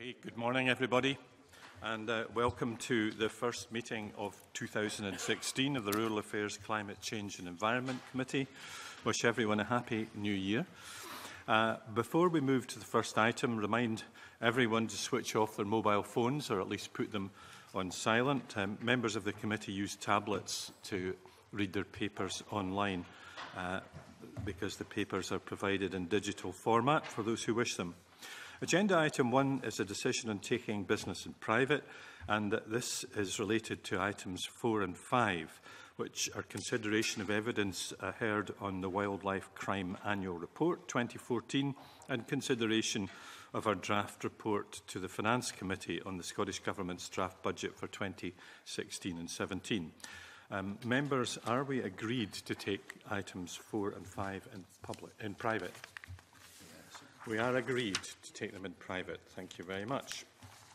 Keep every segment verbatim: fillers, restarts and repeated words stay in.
Okay, good morning, everybody, and uh, welcome to the first meeting of two thousand sixteen of the Rural Affairs, Climate Change and Environment Committee. Wish everyone a happy new year. Uh, before we move to the first item, remind everyone to switch off their mobile phones, or at least put them on silent. Um, members of the committee use tablets to read their papers online, uh, because the papers are provided in digital format for those who wish them. Agenda item one is a decision on taking business in private, and this is related to items four and five, which are consideration of evidence uh, heard on the Wildlife Crime Annual Report twenty fourteen and consideration of our draft report to the Finance Committee on the Scottish Government's draft budget for twenty sixteen and seventeen. Um, members, are we agreed to take items four and five in, public, in private? We are agreed to take them in private. Thank you very much.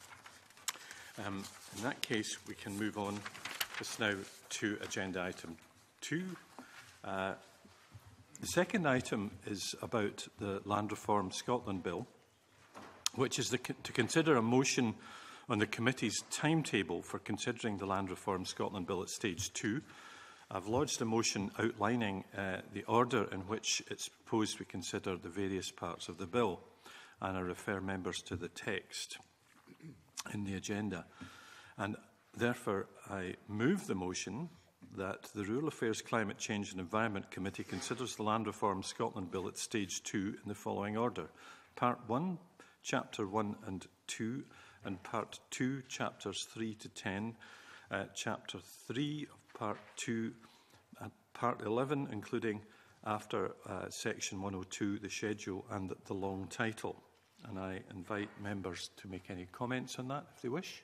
Um, in that case, we can move on just now to agenda item two. Uh, the second item is about the Land Reform Scotland Bill, which is the, to consider a motion on the committee's timetable for considering the Land Reform Scotland Bill at stage two. I've lodged a motion outlining uh, the order in which it's proposed we consider the various parts of the bill, and I refer members to the text in the agenda. And therefore, I move the motion that the Rural Affairs, Climate Change and Environment Committee considers the Land Reform Scotland Bill at stage two in the following order. Part one, Chapter one and two, and Part two, Chapters three to ten, uh, Chapter three of Part two, and Part eleven, including after uh, Section one oh two, the schedule and the long title. And I invite members to make any comments on that, if they wish.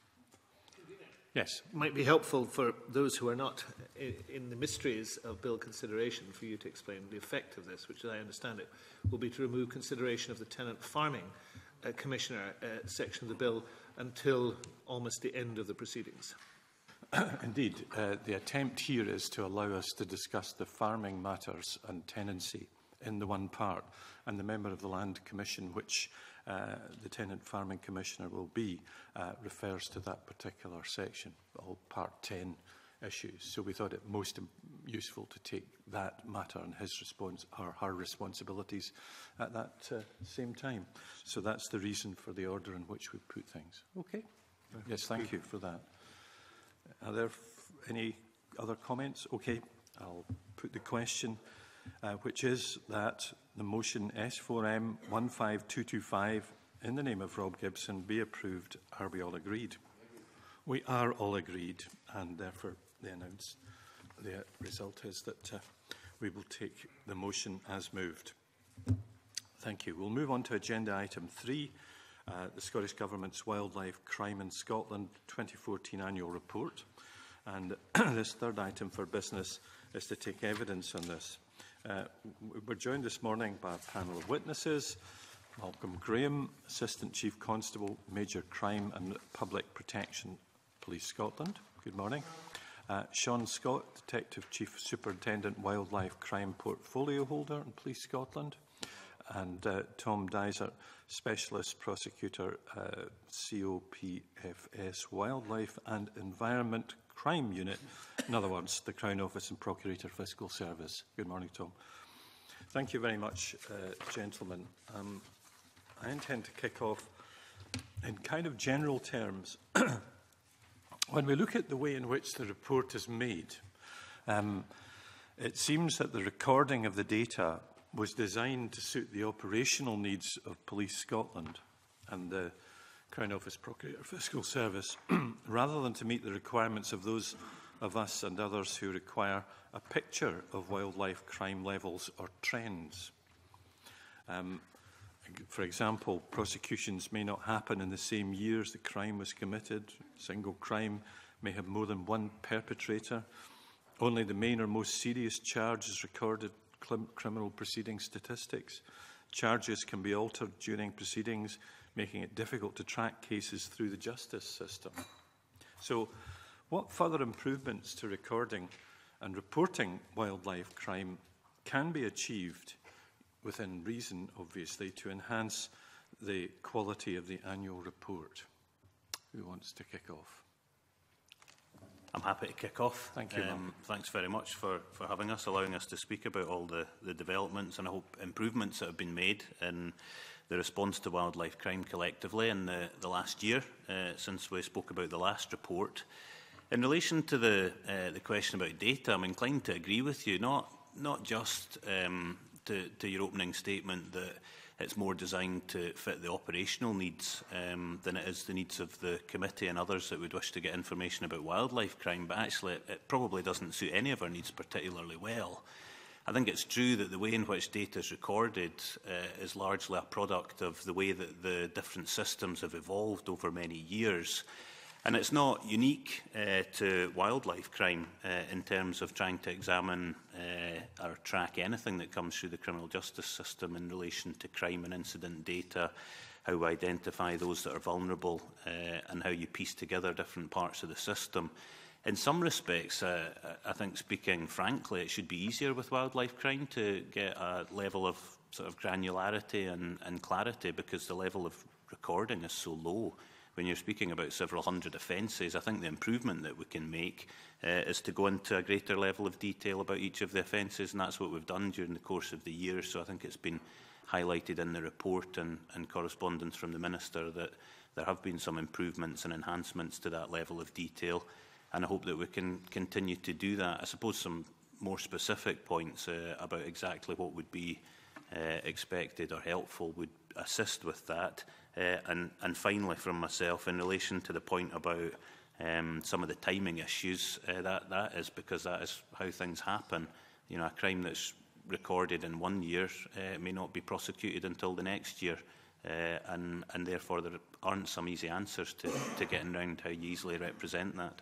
Yes. It might be helpful for those who are not in the mysteries of bill consideration for you to explain the effect of this, which, as I understand it, will be to remove consideration of the tenant farming uh, commissioner uh, section of the bill until almost the end of the proceedings. Indeed, uh, the attempt here is to allow us to discuss the farming matters and tenancy in the one part, and the member of the Land Commission, which uh, the Tenant Farming Commissioner will be, uh, refers to that particular section, all Part ten issues. So we thought it most useful to take that matter and his response, or her responsibilities, at that uh, same time. So that's the reason for the order in which we put things. Okay. Yes, thank you for that. Are there any other comments? Okay, I'll put the question, uh, which is that the motion S four M one five two two five in the name of Rob Gibson be approved. Are we all agreed? We are all agreed, and therefore the announce the result is that uh, we will take the motion as moved. Thank you. We'll move on to agenda item three. Uh, the Scottish Government's Wildlife Crime in Scotland twenty fourteen Annual Report. And this third item for business is to take evidence on this. Uh, we're joined this morning by a panel of witnesses. Malcolm Graham, Assistant Chief Constable, Major Crime and Public Protection, Police Scotland. Good morning. Uh, Sean Scott, Detective Chief Superintendent, Wildlife Crime Portfolio Holder in Police Scotland. And uh, Tom Dysart, Specialist Prosecutor, uh, C O P F S Wildlife and Environment Crime Unit, in other words, the Crown Office and Procurator Fiscal Service. Good morning, Tom. Thank you very much, uh, gentlemen. Um, I intend to kick off in kind of general terms. When we look at the way in which the report is made, um, it seems that the recording of the data was designed to suit the operational needs of Police Scotland and the Crown Office Procurator Fiscal Service, rather than to meet the requirements of those of us and others who require a picture of wildlife crime levels or trends. Um, for example, prosecutions may not happen in the same year as the crime was committed. Single crime may have more than one perpetrator. Only the main or most serious charge is recorded criminal proceeding statistics. Charges can be altered during proceedings, making it difficult to track cases through the justice system. So, what further improvements to recording and reporting wildlife crime can be achieved within reason, obviously, to enhance the quality of the annual report. Who wants to kick off? I'm happy to kick off. Thank you. Um, thanks very much for, for having us, allowing us to speak about all the, the developments and I hope improvements that have been made in the response to wildlife crime collectively in the, the last year uh, since we spoke about the last report. In relation to the, uh, the question about data, I'm inclined to agree with you, not, not just um, to, to your opening statement that it's more designed to fit the operational needs um, than it is the needs of the committee and others that would wish to get information about wildlife crime, but actually it, it probably doesn't suit any of our needs particularly well. I think it's true that the way in which data is recorded uh, is largely a product of the way that the different systems have evolved over many years. And it's not unique uh, to wildlife crime uh, in terms of trying to examine uh, or track anything that comes through the criminal justice system in relation to crime and incident data, how we identify those that are vulnerable uh, and how you piece together different parts of the system. In some respects, uh, I think speaking frankly, it should be easier with wildlife crime to get a level of sort of granularity and, and clarity because the level of recording is so low. When you're speaking about several hundred offences, I think the improvement that we can make uh, is to go into a greater level of detail about each of the offences, and that's what we've done during the course of the year. So I think it's been highlighted in the report and, and correspondence from the Minister that there have been some improvements and enhancements to that level of detail, and I hope that we can continue to do that. I suppose some more specific points uh, about exactly what would be uh, expected or helpful would assist with that. Uh, and, and finally, from myself, in relation to the point about um, some of the timing issues, uh, that, that is because that is how things happen. You know, a crime that's recorded in one year uh, may not be prosecuted until the next year, uh, and, and therefore there aren't some easy answers to, to getting around how you easily represent that.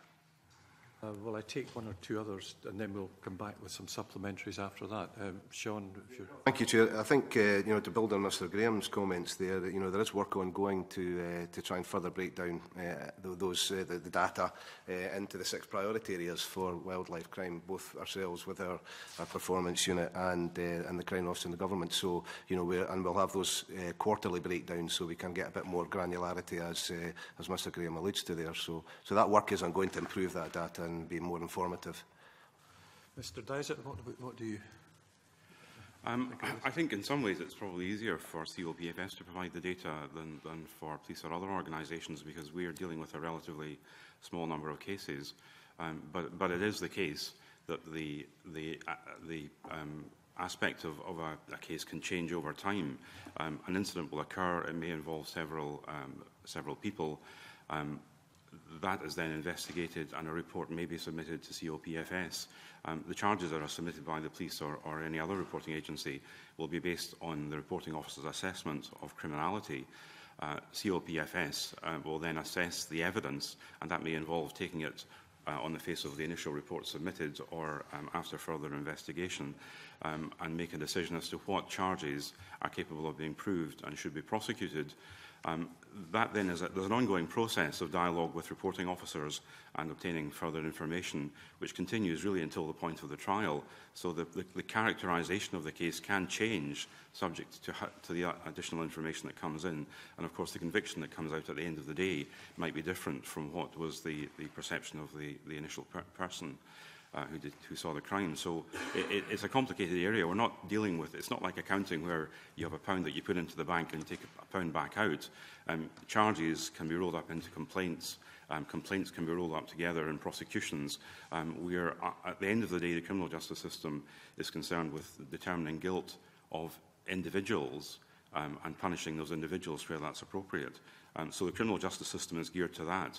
Uh, well, I take one or two others, and then we'll come back with some supplementaries after that. Um, Sean, if you're... Thank you, Chair. I think, uh, you know, to build on Mr Graham's comments there, that, you know, there is work ongoing to uh, to try and further break down uh, those uh, the, the data uh, into the six priority areas for wildlife crime, both ourselves with our, our performance unit and uh, and the Crime Office and the government. So, you know, we're, and we'll have those uh, quarterly breakdowns, so we can get a bit more granularity, as uh, as Mr Graham alludes to there. So, so that work is ongoing to improve that data and be more informative. Mister Dysart, what, what do you... Um, I think in some ways it's probably easier for C O P F S to provide the data than, than for police or other organisations, because we are dealing with a relatively small number of cases. Um, but, but it is the case that the, the, uh, the um, aspect of, of a, a case can change over time. Um, an incident will occur, it may involve several, um, several people. Um, That is then investigated and a report may be submitted to C O P F S. Um, the charges that are submitted by the police or, or any other reporting agency will be based on the reporting officer's assessment of criminality. Uh, C O P F S uh, will then assess the evidence, and that may involve taking it uh, on the face of the initial report submitted or um, after further investigation, um, and make a decision as to what charges are capable of being proved and should be prosecuted. Um, that then is a, there's an ongoing process of dialogue with reporting officers and obtaining further information, which continues really until the point of the trial. So the, the, the characterisation of the case can change subject to, to the additional information that comes in. And of course, the conviction that comes out at the end of the day might be different from what was the, the perception of the, the initial per person. Uh, who, did, who saw the crime. So it, it, it's a complicated area. We're not dealing with, it's not like accounting where you have a pound that you put into the bank and you take a, a pound back out. Um, charges can be rolled up into complaints. Um, complaints can be rolled up together in prosecutions. Um, we're, uh, at the end of the day, the criminal justice system is concerned with determining guilt of individuals um, and punishing those individuals where that's appropriate. Um, so the criminal justice system is geared to that.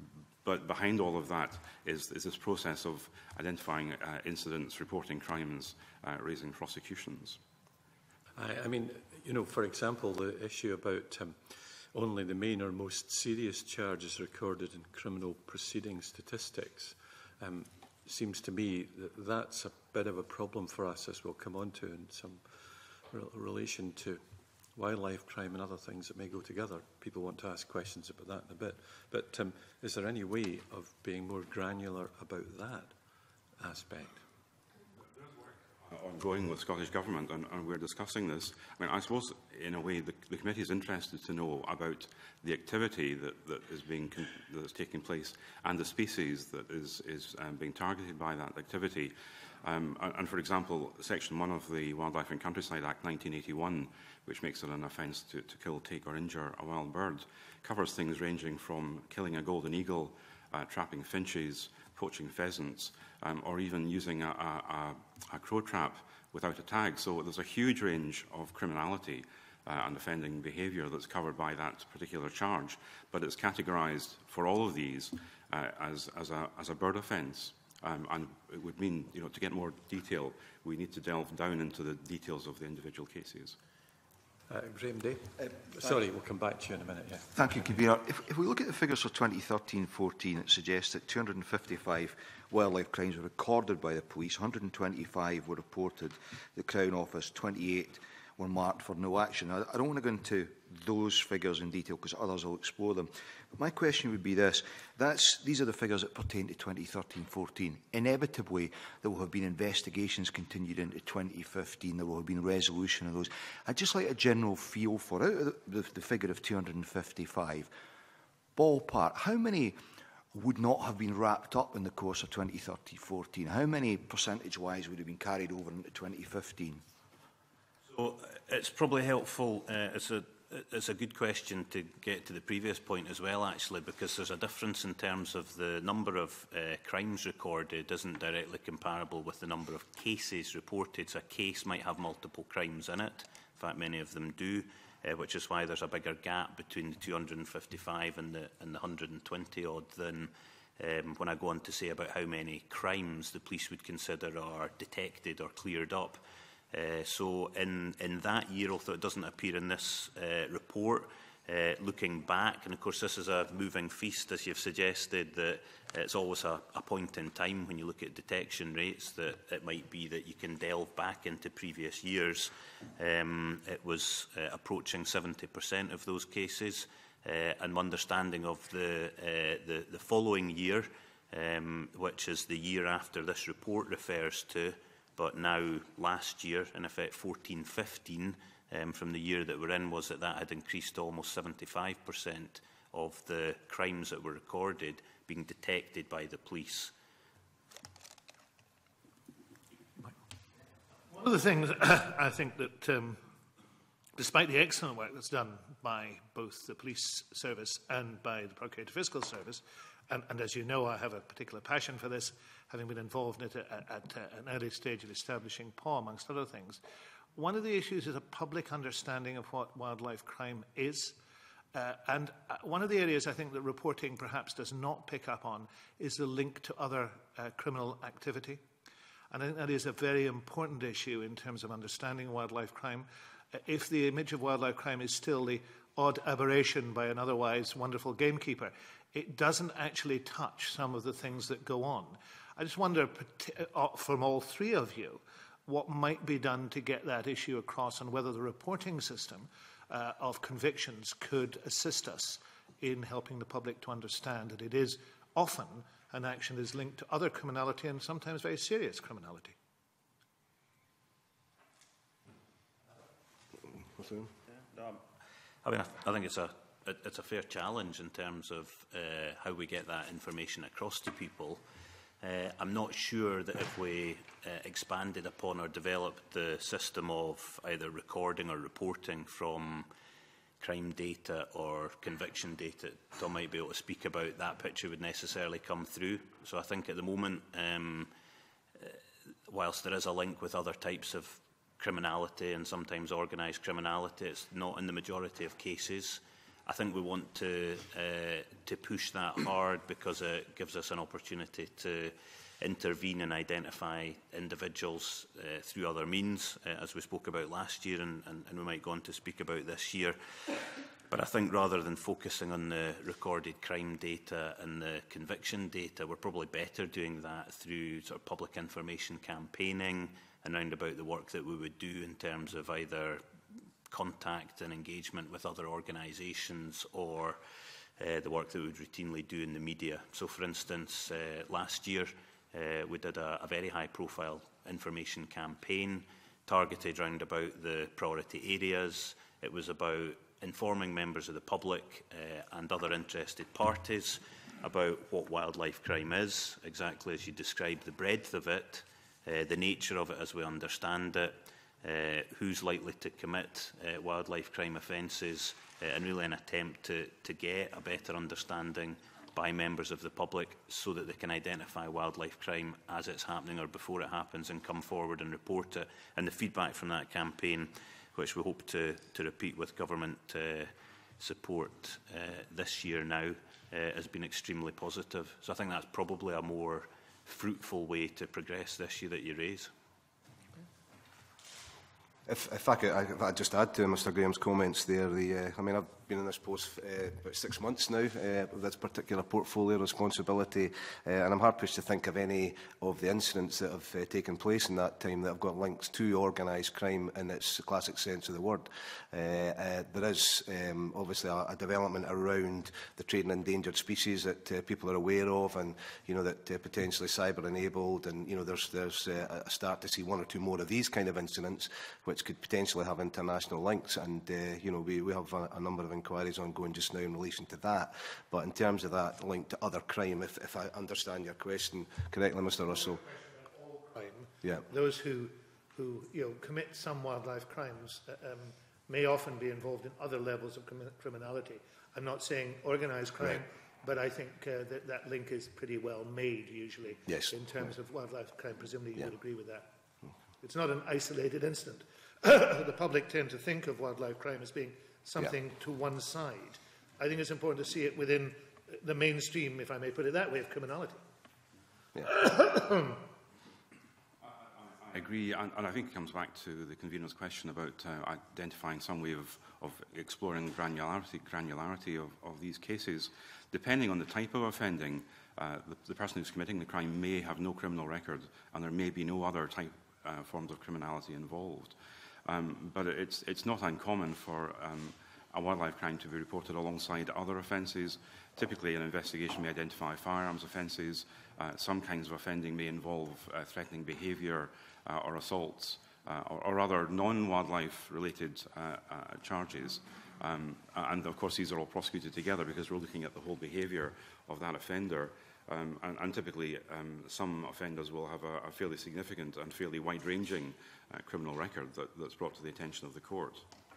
But behind all of that is, is this process of identifying uh, incidents, reporting crimes, uh, raising prosecutions. I, I mean, you know, for example, the issue about um, only the main or most serious charges recorded in criminal proceeding statistics um, seems to me that that's a bit of a problem for us, as we'll come on to in some re relation to wildlife crime and other things that may go together. People want to ask questions about that in a bit. But um, is there any way of being more granular about that aspect? There's work ongoing with Scottish Government, and, and we're discussing this. I mean, I suppose, in a way, the, the committee is interested to know about the activity that, that is being that is taking place and the species that is, is um, being targeted by that activity. Um, and, and, for example, Section one of the Wildlife and Countryside Act nineteen eighty-one, which makes it an offence to, to kill, take or injure a wild bird, covers things ranging from killing a golden eagle, uh, trapping finches, poaching pheasants, um, or even using a, a, a crow trap without a tag. So there's a huge range of criminality uh, and offending behaviour that's covered by that particular charge, but it's categorised for all of these uh, as, as, a, as a bird offence. Um, and it would mean, you know, to get more detail, we need to delve down into the details of the individual cases. Uh, Graham Day. Uh, Sorry, we'll come back to you in a minute. Yeah. Thank you, Convener. If, if we look at the figures for twenty thirteen fourteen, it suggests that two hundred and fifty-five wildlife crimes were recorded by the police, one hundred and twenty-five were reported to the Crown Office, twenty-eight were marked for no action. Now, I don't want to go into those figures in detail because others will explore them. But my question would be this. That's, these are the figures that pertain to twenty thirteen fourteen. Inevitably, there will have been investigations continued into twenty fifteen. There will have been resolution of those. I'd just like a general feel for, out of the, the, the figure of two hundred and fifty-five, ballpark, how many would not have been wrapped up in the course of twenty thirteen fourteen? How many percentage-wise would have been carried over into twenty fifteen? So it's probably helpful, uh, it's, a, it's a good question to get to the previous point as well, actually, because there's a difference in terms of the number of uh, crimes recorded isn't directly comparable with the number of cases reported. So a case might have multiple crimes in it. In fact, many of them do, uh, which is why there's a bigger gap between the two hundred and fifty-five and the, and the one hundred and twenty odd than um, when I go on to say about how many crimes the police would consider are detected or cleared up. Uh, so in, in that year, although it doesn't appear in this uh, report, uh, looking back, and of course this is a moving feast, as you've suggested, that it's always a, a point in time when you look at detection rates, that it might be that you can delve back into previous years. Um, it was uh, approaching seventy percent of those cases, uh, and my understanding of the, uh, the, the following year, um, which is the year after this report refers to, but now last year, in effect fourteen fifteen, um, from the year that we're in, was that that had increased to almost seventy-five percent of the crimes that were recorded being detected by the police. One of the things I think that, um, despite the excellent work that's done by both the police service and by the Procurator Fiscal Service, and, and as you know, I have a particular passion for this, having been involved in it at, at uh, an early stage of establishing P A W, amongst other things. One of the issues is a public understanding of what wildlife crime is. Uh, and uh, one of the areas I think that reporting perhaps does not pick up on is the link to other uh, criminal activity. And I think that is a very important issue in terms of understanding wildlife crime. Uh, if the image of wildlife crime is still the odd aberration by an otherwise wonderful gamekeeper, it doesn't actually touch some of the things that go on. I just wonder, from all three of you, what might be done to get that issue across and whether the reporting system uh, of convictions could assist us in helping the public to understand that it is often an action is linked to other criminality and sometimes very serious criminality. I mean, I think it's a it's a fair challenge in terms of uh, how we get that information across to people. Uh, I'm not sure that if we uh, expanded upon or developed the system of either recording or reporting from crime data or conviction data, Tom might be able to speak about, that picture would necessarily come through. So I think at the moment, um, uh, whilst there is a link with other types of criminality and sometimes organised criminality, it's not in the majority of cases. I think we want to uh, to push that hard because it gives us an opportunity to intervene and identify individuals uh, through other means, uh, as we spoke about last year and, and, and we might go on to speak about this year. But I think rather than focusing on the recorded crime data and the conviction data, we're probably better doing that through sort of public information campaigning and round about the work that we would do in terms of either contact and engagement with other organisations or uh, the work that we would routinely do in the media. So, for instance, uh, last year Uh, we did a, a very high-profile information campaign targeted round about the priority areas. It was about informing members of the public uh, and other interested parties about what wildlife crime is, exactly as you described, the breadth of it, uh, the nature of it as we understand it, uh, who's likely to commit uh, wildlife crime offences, uh, and really an attempt to, to get a better understanding by members of the public so that they can identify wildlife crime as it's happening or before it happens and come forward and report it. And the feedback from that campaign, which we hope to, to repeat with government uh, support uh, this year now, uh, has been extremely positive. So I think that's probably a more fruitful way to progress this year that you raise. If, if, I could, I, if I'd just add to Mr Graham's comments there, the, uh, I mean, I've been in this post uh, about six months now uh, with this particular portfolio responsibility, uh, and I'm hard pushed to think of any of the incidents that have uh, taken place in that time that have got links to organised crime in its classic sense of the word. Uh, uh, there is um, obviously a, a development around the trade in endangered species that uh, people are aware of, and you know that uh, potentially cyber-enabled, and you know there's there's uh, a start to see one or two more of these kind of incidents, which could potentially have international links, and uh, you know we, we have a, a number of inquiries ongoing just now in relation to that. But in terms of that link to other crime, if, if I understand your question correctly, Mr Russell. All crime. Yeah. Those who, who you know, commit some wildlife crimes uh, um, may often be involved in other levels of crim criminality. I'm not saying organised crime, right, but I think uh, that that link is pretty well made usually. Yes. In terms right. of wildlife crime. Presumably you yeah. would agree with that. Okay. It's not an isolated incident. The public tend to think of wildlife crime as being something yeah. to one side. I think it's important to see it within the mainstream, if I may put it that way, of criminality. Yeah. I, I agree, and, and I think it comes back to the convener's question about uh, identifying some way of, of exploring granularity, granularity of, of these cases. Depending on the type of offending, uh, the, the person who's committing the crime may have no criminal record, and there may be no other type uh, forms of criminality involved. Um, but it's, it's not uncommon for um, a wildlife crime to be reported alongside other offences. Typically, an investigation may identify firearms offences. Uh, some kinds of offending may involve uh, threatening behaviour uh, or assaults uh, or, or other non-wildlife related uh, uh, charges. Um, and, of course, these are all prosecuted together because we're looking at the whole behaviour of that offender. Um, and, and typically, um, some offenders will have a, a fairly significant and fairly wide-ranging uh, criminal record that, that's brought to the attention of the court.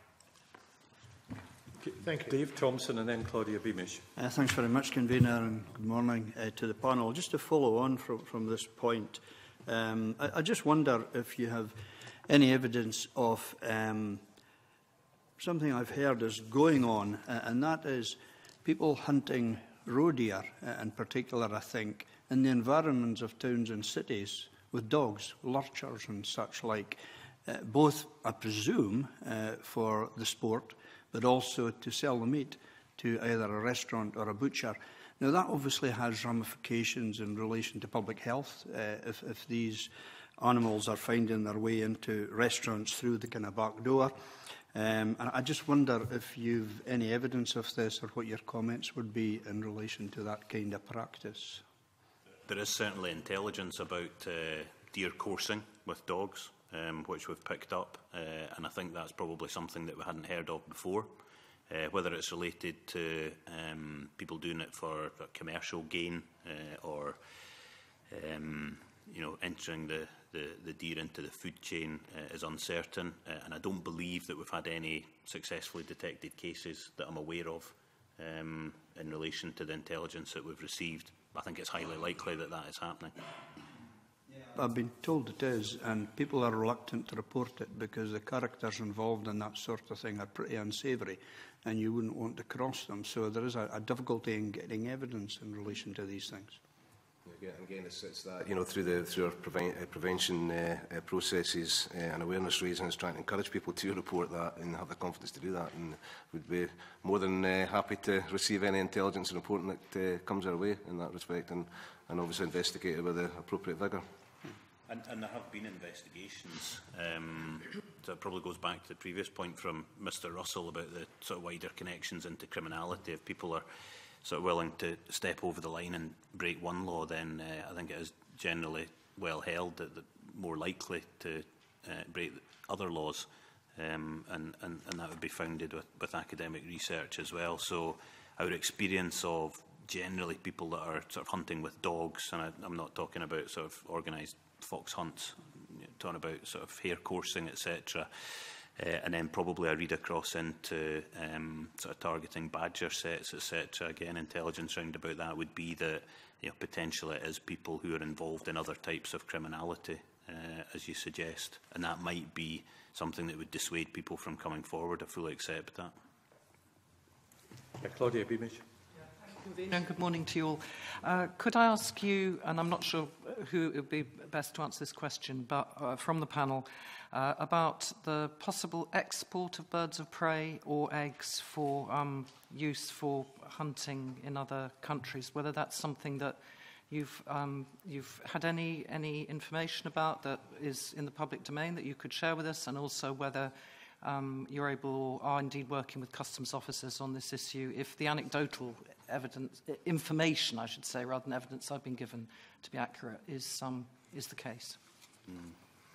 Okay, thank you. Dave Thompson and then Claudia Beamish. Uh, thanks very much, Convener, and good morning uh, to the panel. Just to follow on from, from this point, um, I, I just wonder if you have any evidence of um, something I've heard is going on, uh, and that is people hunting roe deer, uh, in particular, I think, in the environments of towns and cities with dogs, lurchers and such like, uh, both, I presume, uh, for the sport, but also to sell the meat to either a restaurant or a butcher. Now, that obviously has ramifications in relation to public health. Uh, if, if these animals are finding their way into restaurants through the kind of back door. Um, and I just wonder if you've any evidence of this or what your comments would be in relation to that kind of practice. There is certainly intelligence about uh, deer coursing with dogs, um, which we've picked up, uh, and I think that's probably something that we hadn't heard of before. Uh, whether it's related to um, people doing it for commercial gain uh, or um, you know, entering the, the, the deer into the food chain uh, is uncertain, uh, and I don't believe that we've had any successfully detected cases that I'm aware of um, in relation to the intelligence that we've received. I think it's highly likely that that is happening. I've been told it is, and people are reluctant to report it because the characters involved in that sort of thing are pretty unsavoury, and you wouldn't want to cross them. So there is a, a difficulty in getting evidence in relation to these things. Again, again it's, it's that, you know, through, the, through our preven uh, prevention uh, uh, processes uh, and awareness raising, is trying to encourage people to report that and have the confidence to do that. And we'd be more than uh, happy to receive any intelligence and reporting that uh, comes our way in that respect, and, and obviously investigate it with the appropriate vigour. And, and there have been investigations. Um, so it probably goes back to the previous point from Mr Russell about the sort of wider connections into criminality. If people are sort of willing to step over the line and break one law, then uh, I think it is generally well held that they're more likely to uh, break other laws, um, and, and, and that would be founded with, with academic research as well. So our experience of generally people that are sort of hunting with dogs, and I, I'm not talking about sort of organised fox hunts, you know, talking about sort of hare coursing, et cetera. Uh, and then probably a read across into um, sort of targeting badger sets, et cetera. Again, intelligence round about that would be that, you know, potentially it is people who are involved in other types of criminality, uh, as you suggest, and that might be something that would dissuade people from coming forward. I fully accept that. Yeah, Claudia Beamish. And good morning to you all. Uh, could I ask you, and I'm not sure who it would be best to answer this question, but uh, from the panel, uh, about the possible export of birds of prey or eggs for um, use for hunting in other countries, whether that's something that you've, um, you've had any, any information about that is in the public domain that you could share with us, and also whether Um, you're able, or are indeed working with customs officers on this issue, if the anecdotal evidence, information, I should say, rather than evidence I've been given to be accurate, is, um, is the case. Mm.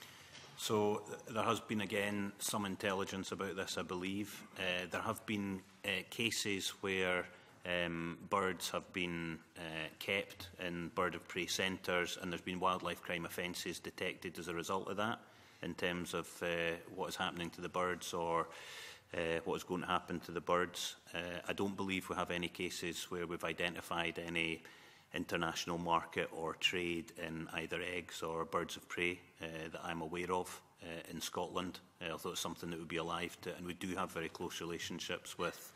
So there has been, again, some intelligence about this, I believe. Uh, there have been uh, cases where um, birds have been uh, kept in bird of prey centres, and there's been wildlife crime offences detected as a result of that, in terms of uh, what is happening to the birds, or uh, what is going to happen to the birds. Uh, I don't believe we have any cases where we've identified any international market or trade in either eggs or birds of prey uh, that I'm aware of uh, in Scotland, uh, although it's something that would be alive to, and we do have very close relationships with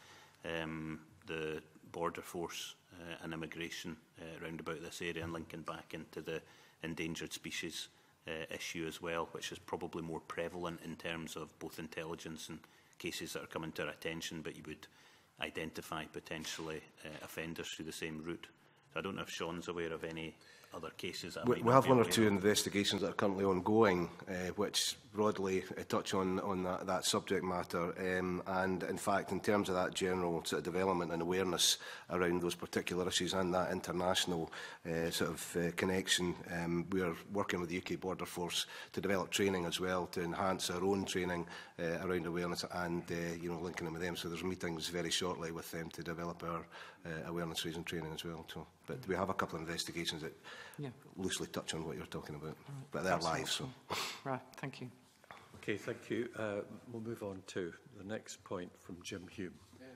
um, the border force uh, and immigration uh, round about this area, and linking back into the endangered species Uh, issue as well, which is probably more prevalent in terms of both intelligence and cases that are coming to our attention, but you would identify potentially uh, offenders through the same route. So I don't know if Sean's aware of any other cases that I We, might we not have be one or aware two of. investigations that are currently ongoing, uh, which broadly uh, touch on, on that, that subject matter. Um, and in fact, in terms of that general sort of development and awareness around those particular issues and that international uh, sort of uh, connection, um, we are working with the U K Border Force to develop training as well, to enhance our own training uh, around awareness and uh, you know, linking them with them. So there's meetings very shortly with them to develop our uh, awareness raising training as well. So, but we have a couple of investigations that Yeah. loosely touch on what you're talking about, Right. but they're That's live. So. Right, thank you. Okay, thank you. Uh, we'll move on to the next point from Jim Hume.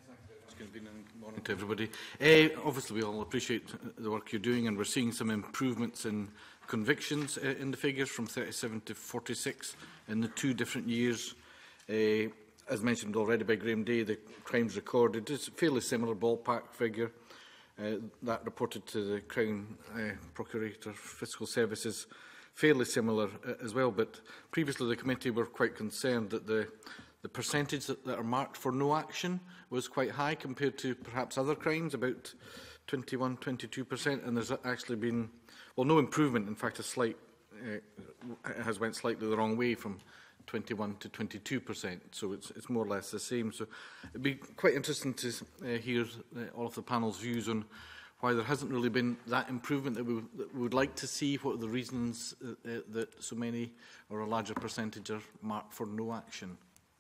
Good morning to everybody. Uh, obviously, we all appreciate the work you're doing, and we're seeing some improvements in convictions uh, in the figures from thirty-seven to forty-six in the two different years. Uh, as mentioned already by Graham Day, the crimes recorded is a fairly similar ballpark figure. Uh, that reported to the Crown uh, Procurator Fiscal Services, fairly similar uh, as well. But previously the committee were quite concerned that the, the percentage that, that are marked for no action was quite high compared to perhaps other crimes, about twenty-one, twenty-two percent. And there's actually been, well, no improvement. In fact, a slight, uh, it has went slightly the wrong way from twenty-one to twenty-two percent, so it's, it's more or less the same. So it'd be quite interesting to uh, hear uh, all of the panel's views on why there hasn't really been that improvement that we, that we would like to see. What are the reasons uh, uh, that so many or a larger percentage are marked for no action?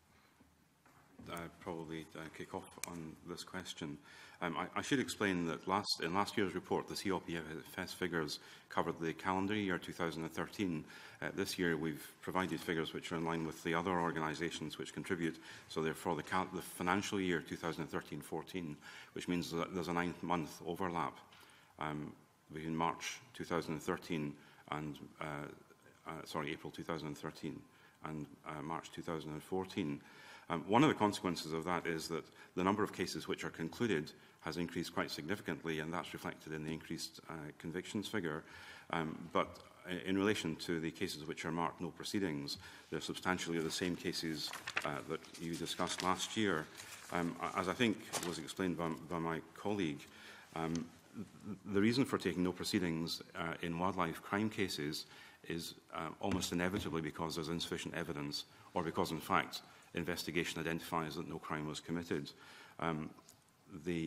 Uh, probably uh, kick off on this question. Um, I, I should explain that last, in last year's report, the C O P F S figures covered the calendar year two thousand thirteen. Uh, this year, we've provided figures which are in line with the other organisations which contribute. So therefore, the, cal the financial year two thousand thirteen fourteen, which means that there's a nine-month overlap um, between March two thousand thirteen and uh, uh, sorry, April two thousand thirteen and uh, March two thousand fourteen. Um, one of the consequences of that is that the number of cases which are concluded has increased quite significantly, and that's reflected in the increased uh, convictions figure. Um, but in relation to the cases which are marked no proceedings, they're substantially the same cases uh, that you discussed last year. Um, as I think was explained by, by my colleague, um, the reason for taking no proceedings uh, in wildlife crime cases is uh, almost inevitably because there's insufficient evidence, or because, in fact, investigation identifies that no crime was committed. Um, the,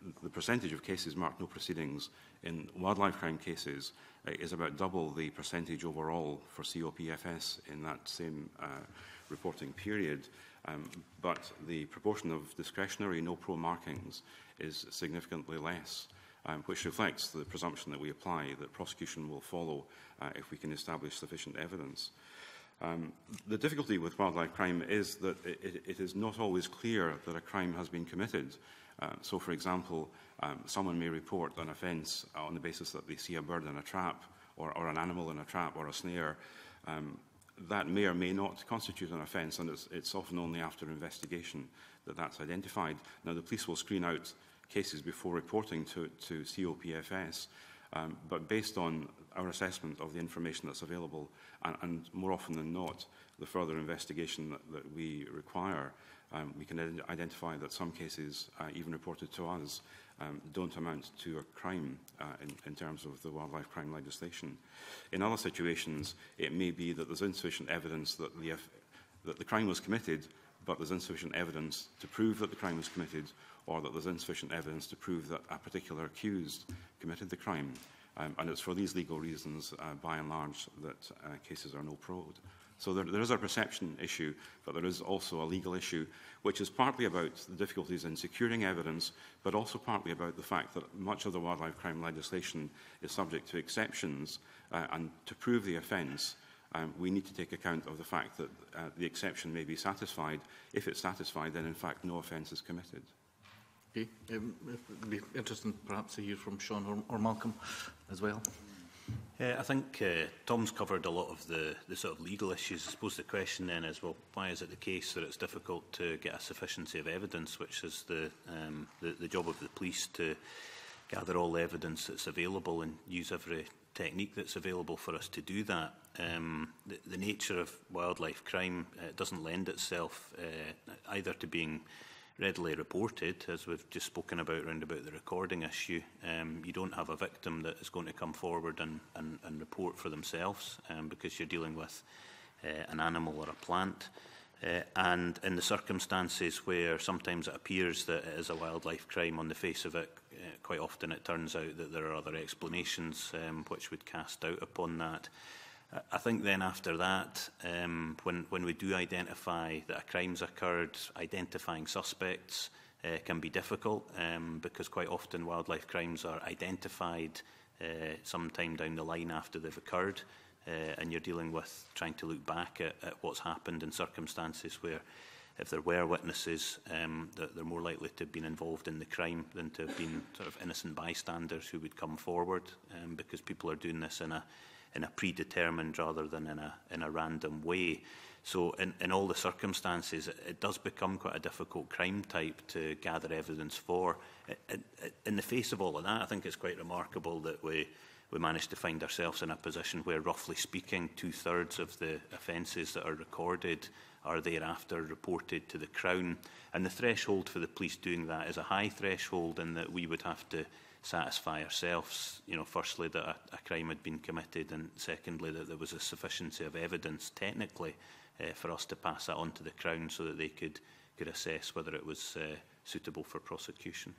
the percentage of cases marked no proceedings in wildlife crime cases uh, is about double the percentage overall for C O P F S in that same uh, reporting period. Um, but the proportion of discretionary no-pro markings is significantly less, um, which reflects the presumption that we apply that prosecution will follow uh, if we can establish sufficient evidence. Um, the difficulty with wildlife crime is that it, it is not always clear that a crime has been committed. Uh, so, for example, um, someone may report an offence on the basis that they see a bird in a trap or, or an animal in a trap or a snare. Um, that may or may not constitute an offence, and it's, it's often only after investigation that that's identified. Now, the police will screen out cases before reporting to, to C O P F S, um, but based on our assessment of the information that's available, and, and more often than not, the further investigation that, that we require, um, we can identify that some cases, uh, even reported to us, um, don't amount to a crime uh, in, in terms of the wildlife crime legislation. In other situations, it may be that there's insufficient evidence that the, that the crime was committed, but there's insufficient evidence to prove that the crime was committed, or that there's insufficient evidence to prove that a particular accused committed the crime. Um, and it's for these legal reasons, uh, by and large, that uh, cases are no-pro'd. So there, there is a perception issue, but there is also a legal issue, which is partly about the difficulties in securing evidence, but also partly about the fact that much of the wildlife crime legislation is subject to exceptions, uh, and to prove the offence, um, we need to take account of the fact that uh, the exception may be satisfied. If it's satisfied, then in fact no offence is committed. Okay. Um, it would be interesting perhaps to hear from Sean or, or Malcolm as well. Uh, I think uh, Tom's covered a lot of the, the sort of legal issues. I suppose the question then is, well, why is it the case that it's difficult to get a sufficiency of evidence, which is the, um, the, the job of the police to gather all the evidence that's available and use every technique that's available for us to do that. Um, the, the nature of wildlife crime uh, doesn't lend itself uh, either to being readily reported, as we've just spoken about around about the recording issue. Um, you don't have a victim that is going to come forward and, and, and report for themselves, um, because you're dealing with uh, an animal or a plant. Uh, and in the circumstances where sometimes it appears that it is a wildlife crime on the face of it, uh, quite often it turns out that there are other explanations um, which would cast doubt upon that. I think then after that, um, when, when we do identify that a crime's occurred, identifying suspects uh, can be difficult, um, because quite often wildlife crimes are identified uh, sometime down the line after they've occurred, uh, and you're dealing with trying to look back at, at what's happened in circumstances where, if there were witnesses, um, that they're more likely to have been involved in the crime than to have been sort of innocent bystanders who would come forward, um, because people are doing this in a in a predetermined rather than in a, in a random way. So in, in all the circumstances, it, it does become quite a difficult crime type to gather evidence for. It, it, in the face of all of that, I think it's quite remarkable that we, we managed to find ourselves in a position where, roughly speaking, two-thirds of the offences that are recorded are thereafter reported to the Crown. And the threshold for the police doing that is a high threshold, in that we would have to satisfy ourselves, you know, firstly that a, a crime had been committed, and secondly that there was a sufficiency of evidence technically uh, for us to pass that on to the Crown so that they could, could assess whether it was uh, suitable for prosecution.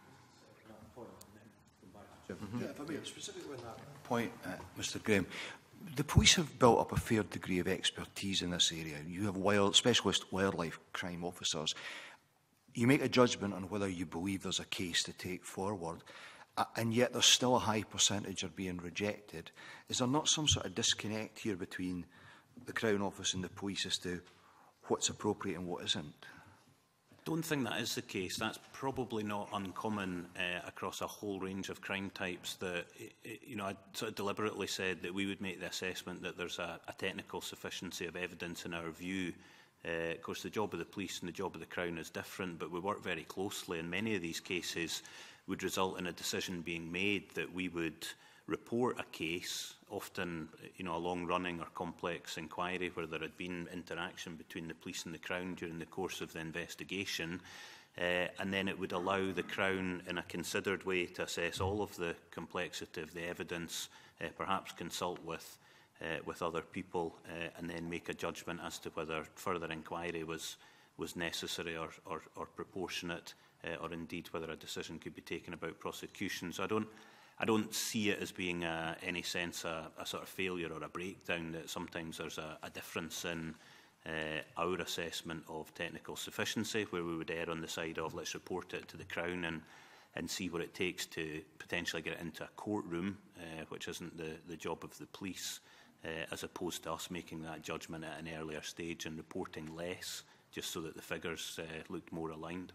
Mm-hmm. Yeah, if I may, specifically on that point, uh, Mr Graham, the police have built up a fair degree of expertise in this area. You have wild, specialist wildlife crime officers. You make a judgment on whether you believe there's a case to take forward, uh, and yet there's still a high percentage are being rejected. Is there not some sort of disconnect here between the Crown Office and the police as to what's appropriate and what isn't? I don't think that is the case. That's probably not uncommon uh, across a whole range of crime types. That, you know, I sort of deliberately said that we would make the assessment that there's a, a technical sufficiency of evidence in our view. Uh, of course, the job of the police and the job of the Crown is different, but we work very closely, and many of these cases would result in a decision being made that we would report a case, often, you know, a long-running or complex inquiry where there had been interaction between the police and the Crown during the course of the investigation, uh, and then it would allow the Crown, in a considered way, to assess all of the complexity of the evidence, uh, perhaps consult with Uh, with other people, uh, and then make a judgment as to whether further inquiry was was necessary or, or, or proportionate uh, or indeed whether a decision could be taken about prosecution. So I don't, I don't see it as being a, any sense a, a sort of failure or a breakdown, that sometimes there's a, a difference in uh, our assessment of technical sufficiency, where we would err on the side of let's report it to the Crown and, and see what it takes to potentially get it into a courtroom, uh, which isn't the, the job of the police, uh, as opposed to us making that judgment at an earlier stage and reporting less, just so that the figures uh, looked more aligned.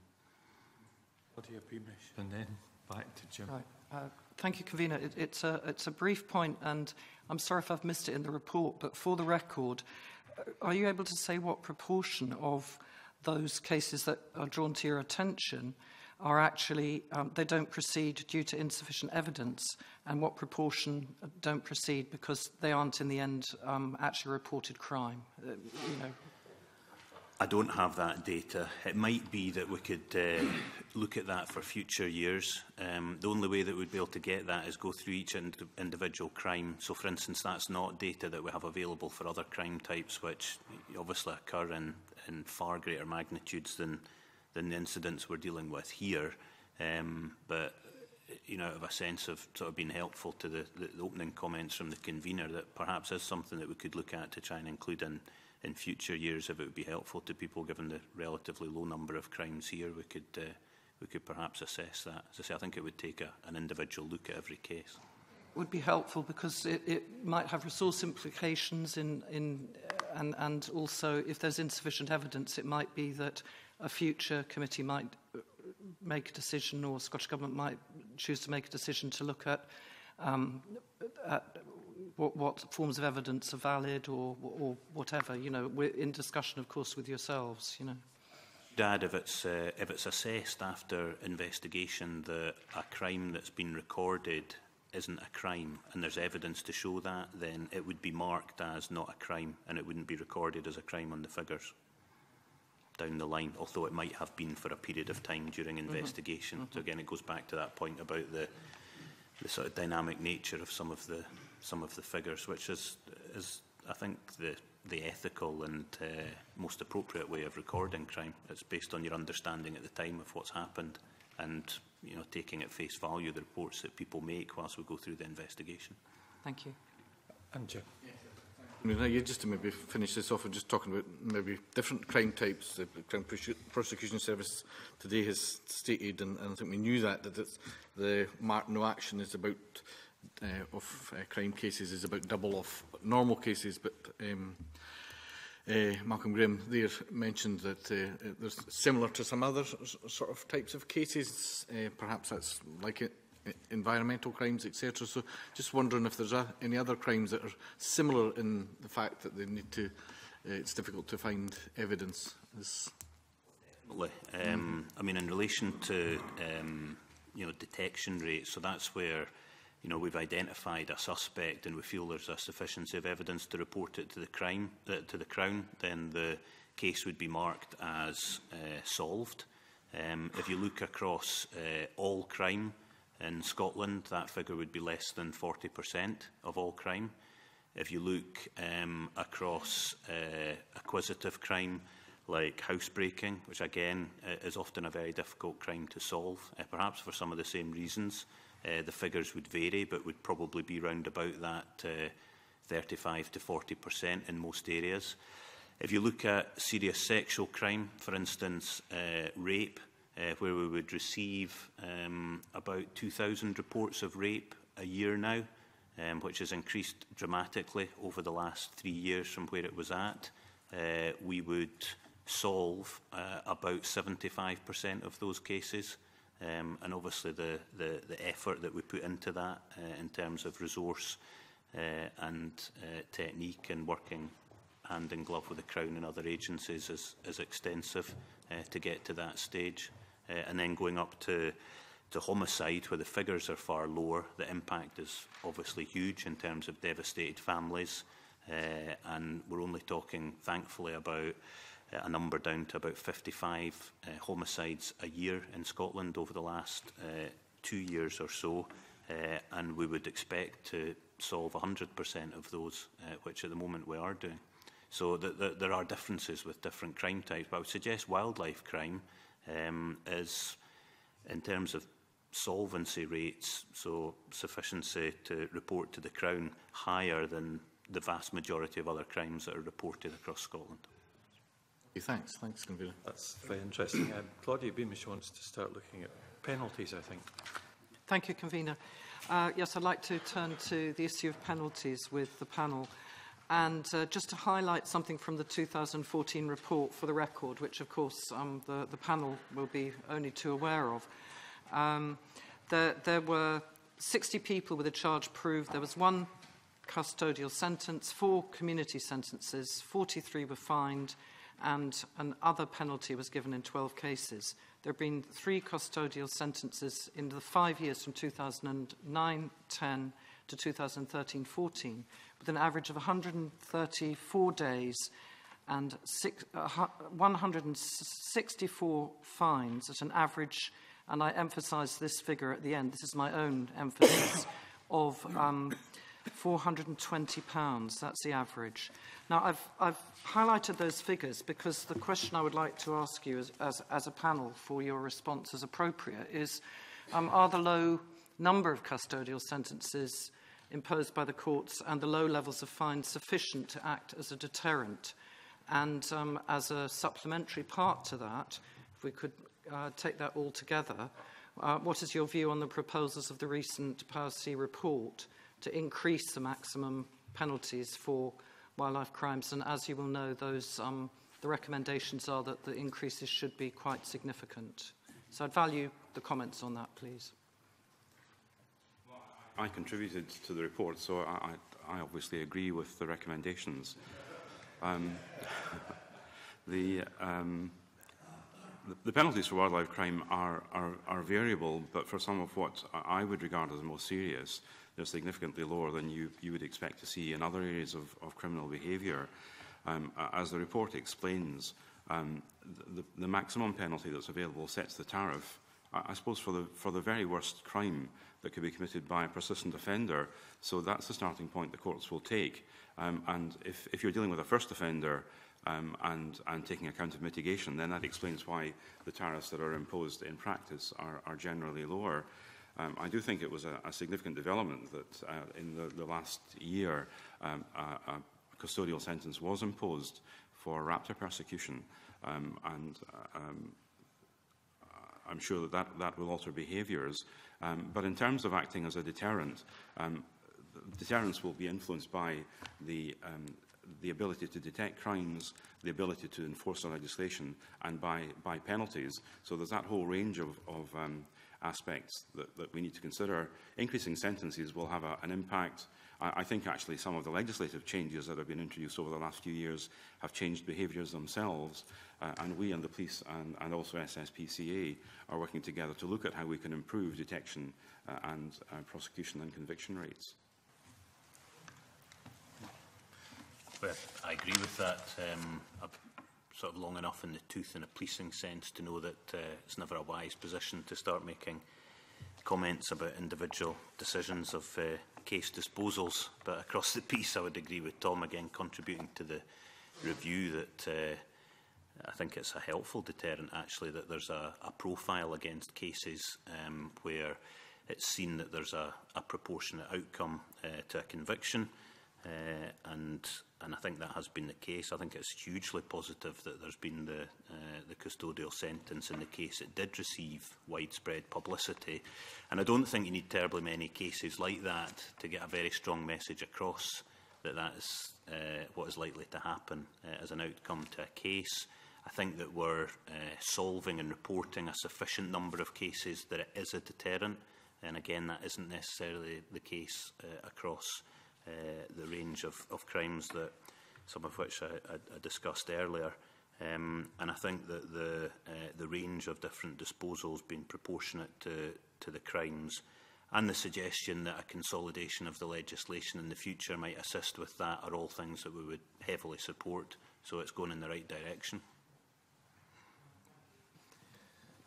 And then back to Jim. Right. Uh, thank you, Convener. It, it's, a, it's a brief point, and I'm sorry if I've missed it in the report, but for the record, are you able to say what proportion of those cases that are drawn to your attention are actually, um, they don't proceed due to insufficient evidence, and what proportion don't proceed because they aren't in the end um, actually reported crime? Uh, you know. I don't have that data. It might be that we could uh, look at that for future years. Um, the only way that we'd be able to get that is go through each ind individual crime. So, for instance, that's not data that we have available for other crime types, which obviously occur in, in far greater magnitudes than, than the incidents we're dealing with here. Um, but, you know, out of a sense of sort of being helpful to the, the, the opening comments from the convener, that perhaps is something that we could look at to try and include in in future years, if it would be helpful to people, given the relatively low number of crimes here, we could uh, we could perhaps assess that. As I say, I think it would take a, an individual look at every case. Would be helpful because it, it might have resource implications in, in and, and also if there's insufficient evidence, it might be that a future committee might make a decision, or Scottish Government might choose to make a decision to look at, um, at What, what forms of evidence are valid, or, or whatever. You know, we're in discussion, of course, with yourselves. You know, Dad, if it's uh, if it's assessed after investigation that a crime that's been recorded isn't a crime, and there's evidence to show that, then it would be marked as not a crime, and it wouldn't be recorded as a crime on the figures down the line. Although it might have been for a period of time during investigation. Mm-hmm. So again, it goes back to that point about the the sort of dynamic nature of some of the. some of the figures, which is, is I think, the, the ethical and uh, most appropriate way of recording crime. It's based on your understanding at the time of what's happened and, you know, taking at face value the reports that people make whilst we go through the investigation. Thank you. And Jim. I mean, yeah, just to maybe finish this off and just talking about maybe different crime types. The Crown Prosecution Service today has stated, and, and I think we knew that, that it's, the marked no action is about Uh, of uh, crime cases is about double of normal cases, but um, uh, Malcolm Graham there mentioned that uh, there's similar to some other sort of types of cases, uh, perhaps that's like it, environmental crimes, et cetera. So just wondering if there's a, any other crimes that are similar in the fact that they need to, uh, it's difficult to find evidence. As Definitely. Um, I mean, in relation to um, you know, detection rates, so that's where you know, we've identified a suspect and we feel there's a sufficiency of evidence to report it to the crime, uh, to the Crown, then the case would be marked as uh, solved. Um, if you look across uh, all crime in Scotland, that figure would be less than forty percent of all crime. If you look um, across uh, acquisitive crime, like housebreaking, which again uh, is often a very difficult crime to solve, uh, perhaps for some of the same reasons, Uh, the figures would vary, but would probably be round about that uh, thirty-five to forty percent in most areas. If you look at serious sexual crime, for instance, uh, rape, uh, where we would receive um, about two thousand reports of rape a year now, um, which has increased dramatically over the last three years from where it was at, uh, we would solve uh, about seventy-five percent of those cases. Um, and obviously the, the, the effort that we put into that uh, in terms of resource uh, and uh, technique and working hand in glove with the Crown and other agencies is, is extensive uh, to get to that stage. Uh, and then going up to, to homicide, where the figures are far lower, the impact is obviously huge in terms of devastated families. Uh, and we're only talking, thankfully, about a number down to about fifty-five uh, homicides a year in Scotland over the last uh, two years or so, uh, and we would expect to solve one hundred percent of those, uh, which at the moment we are doing. So th th there are differences with different crime types, but I would suggest wildlife crime um, is In terms of solvency rates, so sufficiency to report to the Crown, higher than the vast majority of other crimes that are reported across Scotland. Thanks. Thanks, Convener. That's very interesting. Um, Claudia Beamish wants to start looking at penalties, I think. Thank you, Convener. Uh, yes, I'd like to turn to the issue of penalties with the panel. And uh, just to highlight something from the two thousand fourteen report for the record, which of course um, the, the panel will be only too aware of. Um, there, there were sixty people with a charge proved. There was one custodial sentence, four community sentences, forty-three were fined, and an other penalty was given in twelve cases. There have been three custodial sentences in the five years from two thousand nine ten to two thousand thirteen fourteen, with an average of one hundred thirty-four days and six, uh, one hundred sixty-four fines at an average, and I emphasise this figure at the end, this is my own emphasis, of um, four hundred and twenty pounds. That's the average. Now, I've, I've highlighted those figures because the question I would like to ask you as, as, as a panel for your response as appropriate is, um, are the low number of custodial sentences imposed by the courts and the low levels of fines sufficient to act as a deterrent? And um, as a supplementary part to that, if we could uh, take that all together, uh, what is your view on the proposals of the recent Power C report to increase the maximum penalties for wildlife crimes? And as you will know, those um, the recommendations are that the increases should be quite significant. So I'd value the comments on that, please. I contributed to the report, so I, I obviously agree with the recommendations. Um, the, um, the, the penalties for wildlife crime are, are, are variable, but for some of what I would regard as the most serious, they're significantly lower than you, you would expect to see in other areas of, of criminal behaviour. Um, as the report explains, um, the, the maximum penalty that's available sets the tariff. I, I suppose for the, for the very worst crime that could be committed by a persistent offender, so that's the starting point the courts will take. Um, and if, if you're dealing with a first offender um, and, and taking account of mitigation, then that explains why the tariffs that are imposed in practice are, are generally lower. Um, I do think it was a, a significant development that uh, in the, the last year um, a, a custodial sentence was imposed for raptor persecution, um, and uh, um, I'm sure that, that that will alter behaviours. Um, but in terms of acting as a deterrent, um, deterrence will be influenced by the, um, the ability to detect crimes, the ability to enforce the legislation, and by, by penalties. So there's that whole range of, of um, aspects that, that we need to consider. Increasing sentences will have a, an impact. I, I think actually some of the legislative changes that have been introduced over the last few years have changed behaviours themselves, uh, and we and the police and, and also S S P C A are working together to look at how we can improve detection uh, and uh, prosecution and conviction rates. Well, I agree with that. Um, I've sort of long enough in the tooth in a policing sense to know that uh, it's never a wise position to start making comments about individual decisions of uh, case disposals. But across the piece, I would agree with Tom, again, contributing to the review that uh, I think it's a helpful deterrent, actually, that there's a, a profile against cases um, where it's seen that there's a, a proportionate outcome uh, to a conviction. Uh, and and I think that has been the case. I think it's hugely positive that there's been the, uh, the custodial sentence in the case. It did receive widespread publicity. And I don't think you need terribly many cases like that to get a very strong message across that that is uh, what is likely to happen uh, as an outcome to a case. I think that we're uh, solving and reporting a sufficient number of cases that it is a deterrent. And again, that isn't necessarily the case uh, across Uh, the range of, of crimes, that some of which I, I, I discussed earlier. Um, and I think that the, uh, the range of different disposals being proportionate to, to the crimes, and the suggestion that a consolidation of the legislation in the future might assist with that, are all things that we would heavily support. So it's going in the right direction.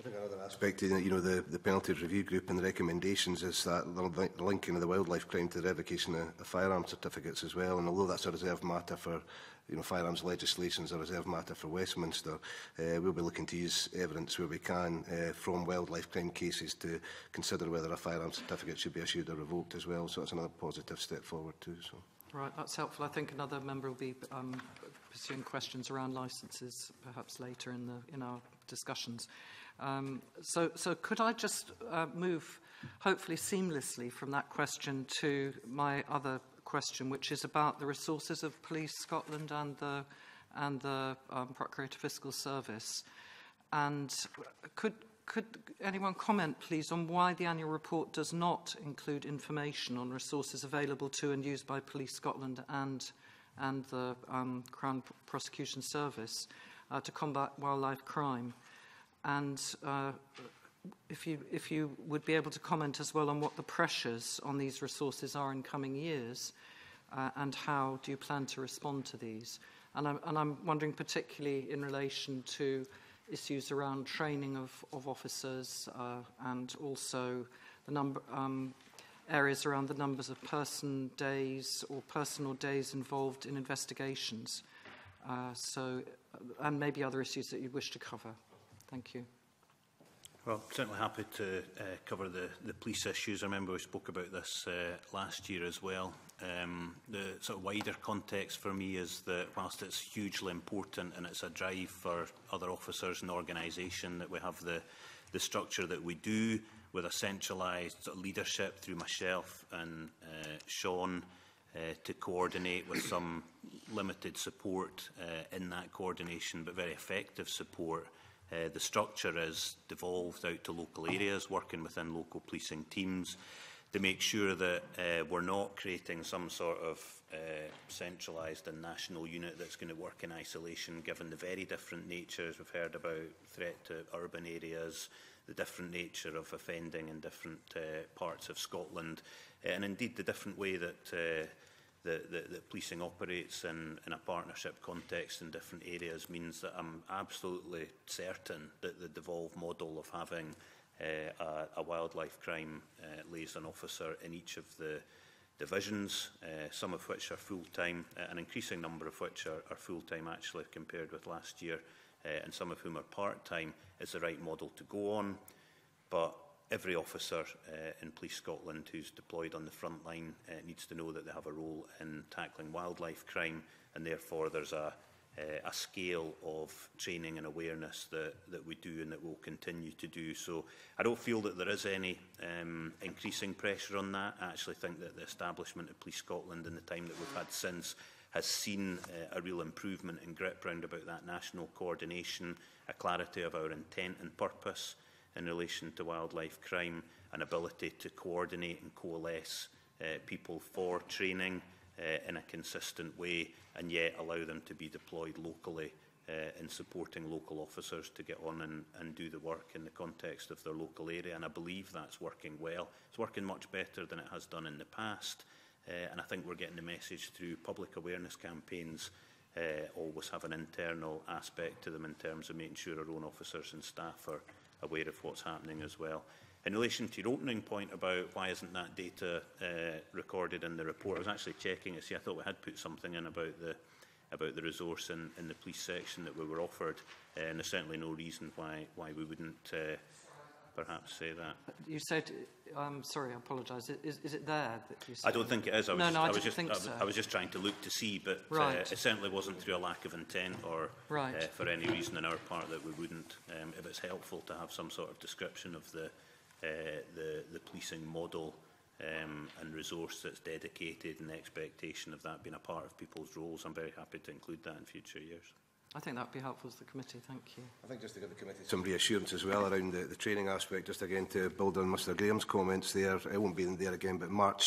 I think another aspect, you know, the, the penalties review group and the recommendations is that the linking of the wildlife crime to the revocation of, of firearm certificates as well. And although that's a reserved matter for, you know, firearms legislation is a reserved matter for Westminster, uh, we'll be looking to use evidence where we can uh, from wildlife crime cases to consider whether a firearm certificate should be issued or revoked as well. So that's another positive step forward too. So. Right, that's helpful. I think another member will be um, pursuing questions around licences perhaps later in the in our discussions. Um, so, so could I just uh, move, hopefully seamlessly, from that question to my other question, which is about the resources of Police Scotland and the and the um, Procurator Fiscal Service. And could could anyone comment, please, on why the annual report does not include information on resources available to and used by Police Scotland and and the um, Crown Prosecution Service uh, to combat wildlife crime? And uh, if you, if you would be able to comment as well on what the pressures on these resources are in coming years, uh, and how do you plan to respond to these? And I'm, and I'm wondering particularly in relation to issues around training of, of officers uh, and also the number, um, areas around the numbers of person days or personal days involved in investigations. Uh, so, and maybe other issues that you wish to cover. Thank you. Well, certainly happy to uh, cover the, the police issues. I remember we spoke about this uh, last year as well. Um, the sort of wider context for me is that whilst it's hugely important and it's a drive for other officers and organisation that we have the, the structure that we do with a centralised sort of leadership through myself and uh, Sean uh, to coordinate with some limited support uh, in that coordination, but very effective support. Uh, the structure is devolved out to local areas, working within local policing teams to make sure that uh, we're not creating some sort of uh, centralised and national unit that's going to work in isolation, given the very different natures. We've heard about threat to urban areas, the different nature of offending in different uh, parts of Scotland, and indeed the different way that uh, The, the, the policing operates in, in a partnership context in different areas means that I'm absolutely certain that the devolved model of having uh, a, a wildlife crime uh, liaison officer in each of the divisions, uh, some of which are full-time, uh, an increasing number of which are, are full-time actually compared with last year, uh, and some of whom are part-time, is the right model to go on. But every officer uh, in Police Scotland who's deployed on the front line uh, needs to know that they have a role in tackling wildlife crime, and therefore there's a, uh, a scale of training and awareness that, that we do and that we'll continue to do. So I don't feel that there is any um, increasing pressure on that. I actually think that the establishment of Police Scotland and the time that we've had since has seen uh, a real improvement in grip round about that national coordination, a clarity of our intent and purpose in relation to wildlife crime, an ability to coordinate and coalesce uh, people for training uh, in a consistent way, and yet allow them to be deployed locally uh, in supporting local officers to get on and, and do the work in the context of their local area. And I believe that's working well. It's working much better than it has done in the past. Uh, and I think we're getting the message through public awareness campaigns. Uh, always have an internal aspect to them in terms of making sure our own officers and staff are aware of what's happening as well. In relation to your opening point about why isn't that data uh, recorded in the report, I was actually checking it. See, I thought we had put something in about the about the resource in, in the police section that we were offered, uh, and there's certainly no reason why why we wouldn't uh, perhaps say that. You said, I'm um, sorry, I apologise. Is, is it there that you said? I don't think it is. I was, no, no, I, I was didn't just, think I was, so. I was just trying to look to see, but right. uh, it certainly wasn't through a lack of intent or right. uh, for any reason on our part that we wouldn't. Um, if it's helpful to have some sort of description of the uh, the, the policing model um, and resource that's dedicated and the expectation of that being a part of people's roles, I'm very happy to include that in future years. I think that would be helpful to the committee. Thank you. I think just to give the committee some reassurance as well around the, the training aspect, just again to build on Mr Graham's comments there, it won't be in there again, but March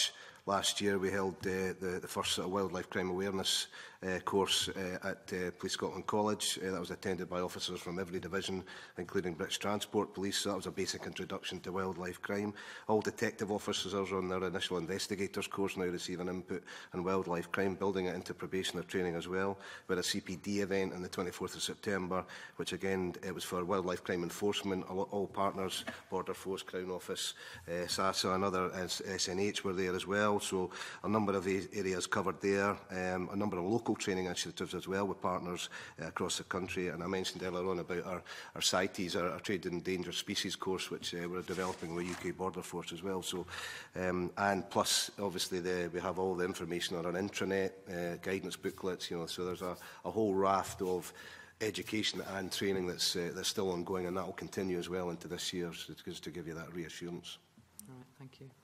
last year we held uh, the, the first sort of wildlife crime awareness uh, course uh, at uh, Police Scotland College. Uh, that was attended by officers from every division, including British Transport Police. So that was a basic introduction to wildlife crime. All detective officers on their initial investigators course now receive an input on wildlife crime, building it into probationer training as well. We had a C P D event on the twenty-fourth of September, which again it was for wildlife crime enforcement. All, all partners, Border Force, Crown Office, uh, S A S A and other S N H were there as well. So a number of areas covered there. Um, a number of local training initiatives as well with partners uh, across the country. And I mentioned earlier on about our, our CITES, our, our Trade in Endangered Species course, which uh, we're developing with U K Border Force as well. So, um, and plus, obviously, the, we have all the information on our intranet, uh, guidance booklets, you know, so there's a, a whole raft of education and training that's, uh, that's still ongoing, and that will continue as well into this year, so just to give you that reassurance. All right, thank you.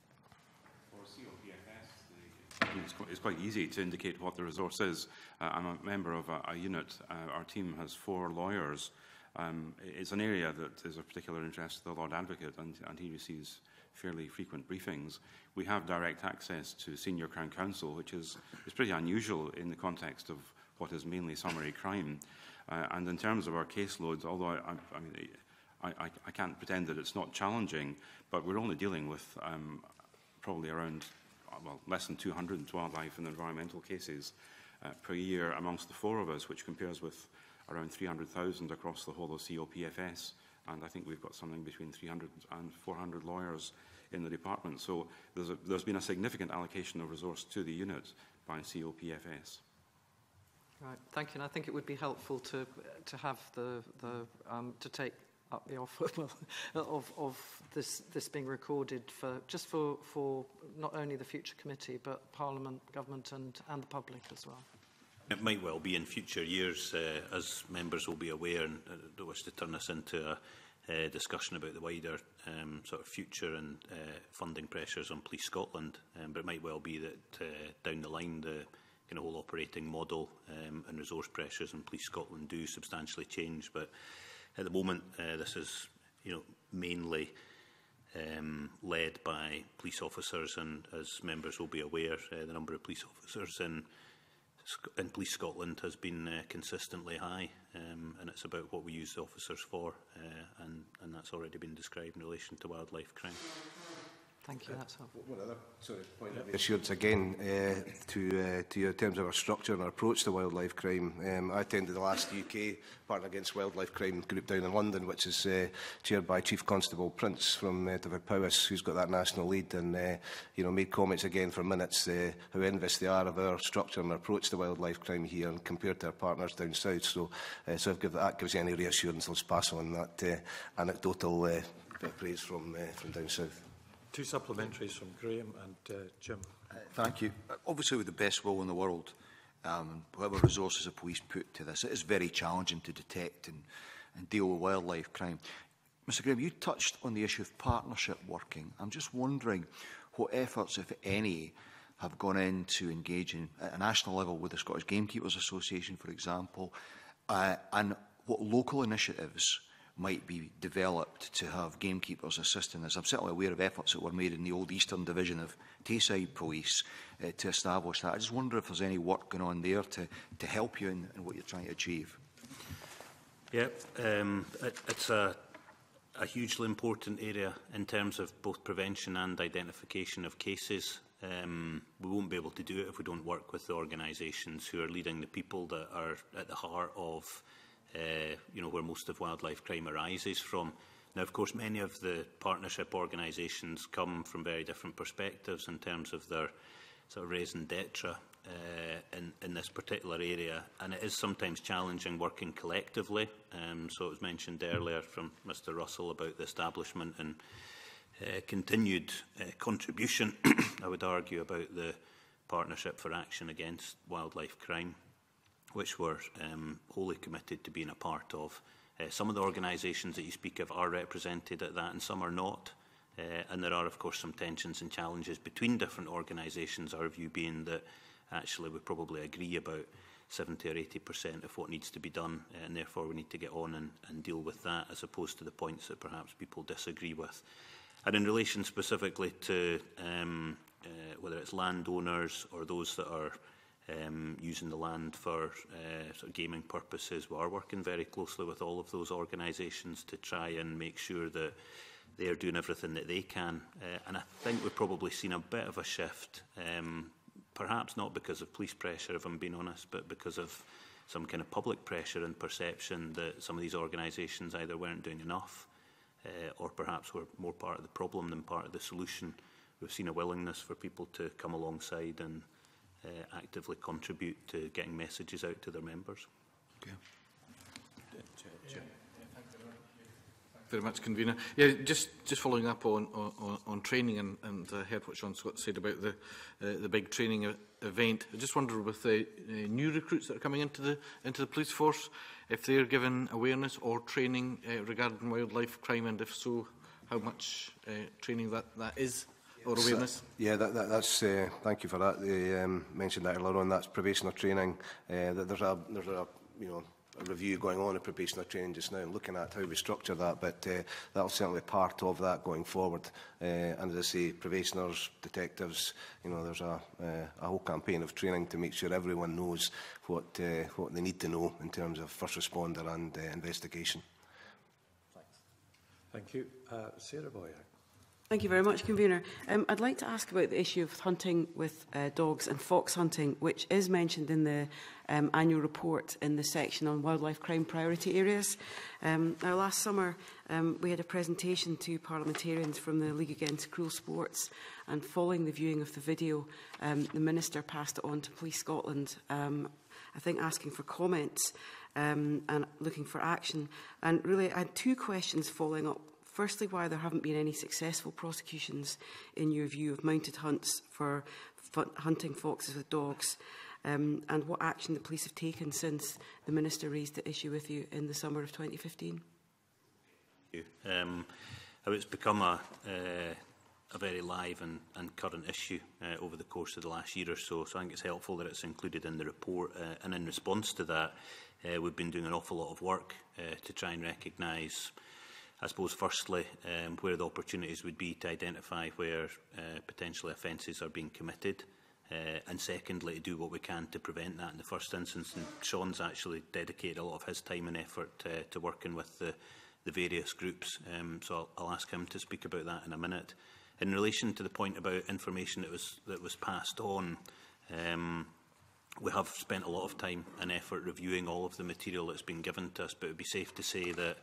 For C O P F S, the, it's, quite, it's quite easy to indicate what the resource is. Uh, I'm a member of a, a unit. Uh, our team has four lawyers. Um, it's an area that is of particular interest to the Lord Advocate, and, and he receives fairly frequent briefings. We have direct access to Senior Crown Counsel, which is, is pretty unusual in the context of what is mainly summary crime. Uh, and in terms of our caseloads, although I, I, I, mean, I, I, I can't pretend that it's not challenging, but we're only dealing with um, probably around, well, less than two hundred wildlife and environmental cases uh, per year amongst the four of us, which compares with around three hundred thousand across the whole of C O P F S. And I think we've got something between three hundred and four hundred lawyers in the department. So there's, a, there's been a significant allocation of resource to the unit by C O P F S. Right, thank you. And I think it would be helpful to to have the the um, to take up the offer of of this this being recorded for just for for not only the future committee but Parliament, government, and and the public as well. It might well be in future years, uh, as members will be aware, and I don't wish to turn this into a uh, discussion about the wider um, sort of future and uh, funding pressures on Police Scotland. Um, but it might well be that uh, down the line the kind of whole operating model um, and resource pressures in Police Scotland do substantially change. But at the moment, uh, this is, you know, mainly um, led by police officers, and as members will be aware, uh, the number of police officers in in Police Scotland has been uh, consistently high, um, and it's about what we use the officers for, uh, and, and that's already been described in relation to wildlife crime. Thank you, that's helpful. One other sorry, point of assurance again uh, to, uh, to you in terms of our structure and our approach to wildlife crime. Um, I attended the last U K Partner Against Wildlife Crime group down in London, which is uh, chaired by Chief Constable Prince from uh, Dyfed-Powys, who's got that national lead, and uh, you know, made comments again for minutes uh, how envious they are of our structure and our approach to wildlife crime here and compared to our partners down south. So, uh, so if that gives you any reassurance, let's pass on that uh, anecdotal uh, bit of praise from, uh, from down south. Two supplementaries from Graham and uh, Jim. Uh, thank you. Uh, obviously, with the best will in the world, um, whatever resources the police put to this, it is very challenging to detect and, and deal with wildlife crime. Mr Graham, you touched on the issue of partnership working. I'm just wondering what efforts, if any, have gone into engaging at a national level with the Scottish Gamekeepers Association, for example, uh, and what local initiatives might be developed to have gamekeepers assist in this. I'm certainly aware of efforts that were made in the old Eastern Division of Tayside Police uh, to establish that. I just wonder if there's any work going on there to, to help you in, in what you're trying to achieve. Yeah, um, it, it's a, a hugely important area in terms of both prevention and identification of cases. Um, we won't be able to do it if we don't work with the organisations who are leading the people that are at the heart of Uh, you know, where most of wildlife crime arises from. Now, of course, many of the partnership organisations come from very different perspectives in terms of their sort of raison d'etre uh, in, in this particular area, and it is sometimes challenging working collectively. Um, so it was mentioned earlier from Mr Russell about the establishment and uh, continued uh, contribution, I would argue, about the Partnership for Action Against Wildlife Crime, which we're um, wholly committed to being a part of. Uh, some of the organisations that you speak of are represented at that, and some are not. Uh, and there are, of course, some tensions and challenges between different organisations, our view being that actually we probably agree about seventy or eighty percent of what needs to be done, uh, and therefore we need to get on and, and deal with that, as opposed to the points that perhaps people disagree with. And in relation specifically to um, uh, whether it's landowners or those that are um, using the land for uh, sort of gaming purposes. We are working very closely with all of those organisations to try and make sure that they are doing everything that they can. Uh, and I think we've probably seen a bit of a shift, um, perhaps not because of police pressure, if I'm being honest, but because of some kind of public pressure and perception that some of these organisations either weren't doing enough uh, or perhaps were more part of the problem than part of the solution. We've seen a willingness for people to come alongside and uh, actively contribute to getting messages out to their members. Okay. Very much, Convener. Yeah, just just following up on on, on training, and, and I heard what Sean Scott said about the uh, the big training e event. I just wonder, with the uh, new recruits that are coming into the into the police force, if they're given awareness or training uh, regarding wildlife crime, and if so, how much uh, training that that is or awareness. So, yeah, that, that, that's. Uh, thank you for that. They um, mentioned that earlier on. That's probationer training. Uh, that there's a there's a you know. a review going on of probationer training just now and looking at how we structure that, but uh, that will certainly be part of that going forward. Uh, and as I say, probationers, detectives, you know, there's a, uh, a whole campaign of training to make sure everyone knows what, uh, what they need to know in terms of first responder and uh, investigation. Thanks. Thank you. Uh, Sarah Boyer. Thank you very much, Convener. Um, I'd like to ask about the issue of hunting with uh, dogs and fox hunting, which is mentioned in the um, annual report in the section on wildlife crime priority areas. Um, now, last summer, um, we had a presentation to parliamentarians from the League Against Cruel Sports, and following the viewing of the video, um, the Minister passed it on to Police Scotland, um, I think asking for comments um, and looking for action. And really, I had two questions following up. Firstly, why there haven't been any successful prosecutions, in your view, of mounted hunts for hunting foxes with dogs, um, and what action the police have taken since the Minister raised the issue with you in the summer of twenty fifteen. Um, it's become a, uh, a very live and, and current issue uh, over the course of the last year or so, so I think it's helpful that it's included in the report. Uh, and in response to that, uh, we've been doing an awful lot of work uh, to try and recognise, I suppose, firstly, um, where the opportunities would be to identify where uh, potentially offences are being committed, uh, and secondly, to do what we can to prevent that in the first instance. And Sean's actually dedicated a lot of his time and effort uh, to working with the, the various groups, um, so I'll, I'll ask him to speak about that in a minute. In relation to the point about information that was, that was passed on, um, we have spent a lot of time and effort reviewing all of the material that's been given to us, but it would be safe to say that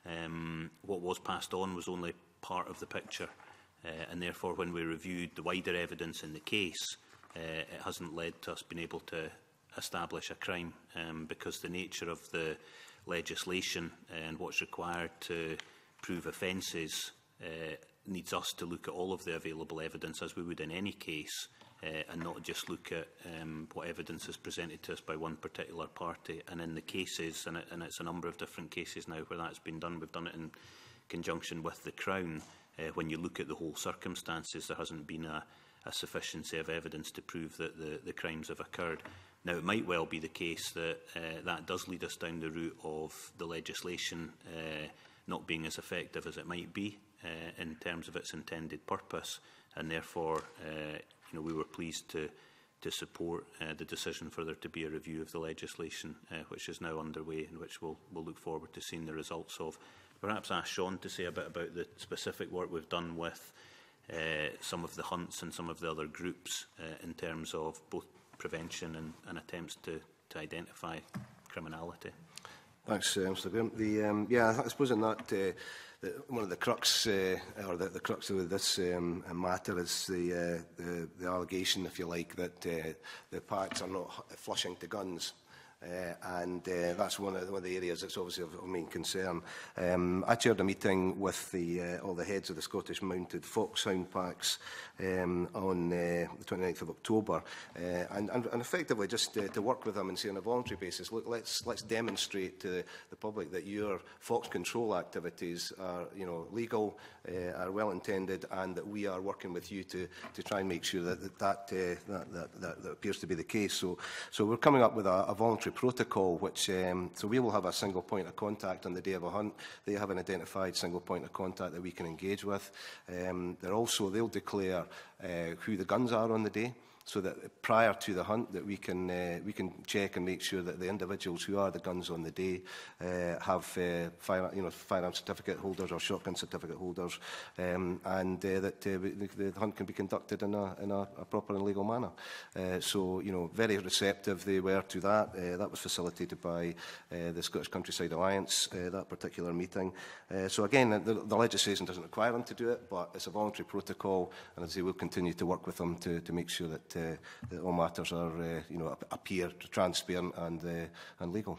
Um, what was passed on was only part of the picture, uh, and therefore when we reviewed the wider evidence in the case, uh, it hasn't led to us being able to establish a crime, um, because the nature of the legislation and what's required to prove offences uh, needs us to look at all of the available evidence, as we would in any case, uh, and not just look at um, what evidence is presented to us by one particular party. And in the cases, and, it, and it's a number of different cases now where that's been done, we've done it in conjunction with the Crown. Uh, when you look at the whole circumstances, there hasn't been a, a sufficiency of evidence to prove that the, the crimes have occurred. Now, it might well be the case that uh, that does lead us down the route of the legislation uh, not being as effective as it might be uh, in terms of its intended purpose, and therefore uh, you know, we were pleased to, to support uh, the decision for there to be a review of the legislation, uh, which is now underway and which we'll, we'll look forward to seeing the results of. Perhaps ask Sean to say a bit about the specific work we've done with uh, some of the hunts and some of the other groups uh, in terms of both prevention and, and attempts to, to identify criminality. Thanks, uh, Mr Graham. The, um, yeah, I suppose in that, uh, the, one of the crux, uh, or the, the crux of this um, matter is the, uh, the, the allegation, if you like, that uh, the parks are not flushing to guns. Uh, and uh, that's one of, one of the areas that's obviously of, of main concern. Um, I chaired a meeting with the, uh, all the heads of the Scottish Mounted Foxhound Packs um, on uh, the twenty-ninth of October, uh, and, and, and effectively just uh, to work with them and say on a voluntary basis, look, let's, let's demonstrate to the public that your fox control activities are, you know, legal, uh, are well intended, and that we are working with you to, to try and make sure that that, that, uh, that, that, that, that appears to be the case. So, so we're coming up with a, a voluntary voluntary protocol, which, um, so we will have a single point of contact on the day of a hunt. They have an identified single point of contact that we can engage with. Um, they're also, they'll declare uh, who the guns are on the day, so that prior to the hunt that we can uh, we can check and make sure that the individuals who are the guns on the day uh, have uh, fire, you know, firearm certificate holders or shotgun certificate holders, um, and uh, that uh, the, the hunt can be conducted in a, in a, a proper and legal manner. Uh, so, you know, very receptive they were to that. Uh, that was facilitated by uh, the Scottish Countryside Alliance, uh, that particular meeting. Uh, so again, the, the legislation doesn't require them to do it, but it's a voluntary protocol, and as I say, we'll continue to work with them to, to make sure that Uh, that all matters are, uh, you know, appear transparent and, uh, and legal.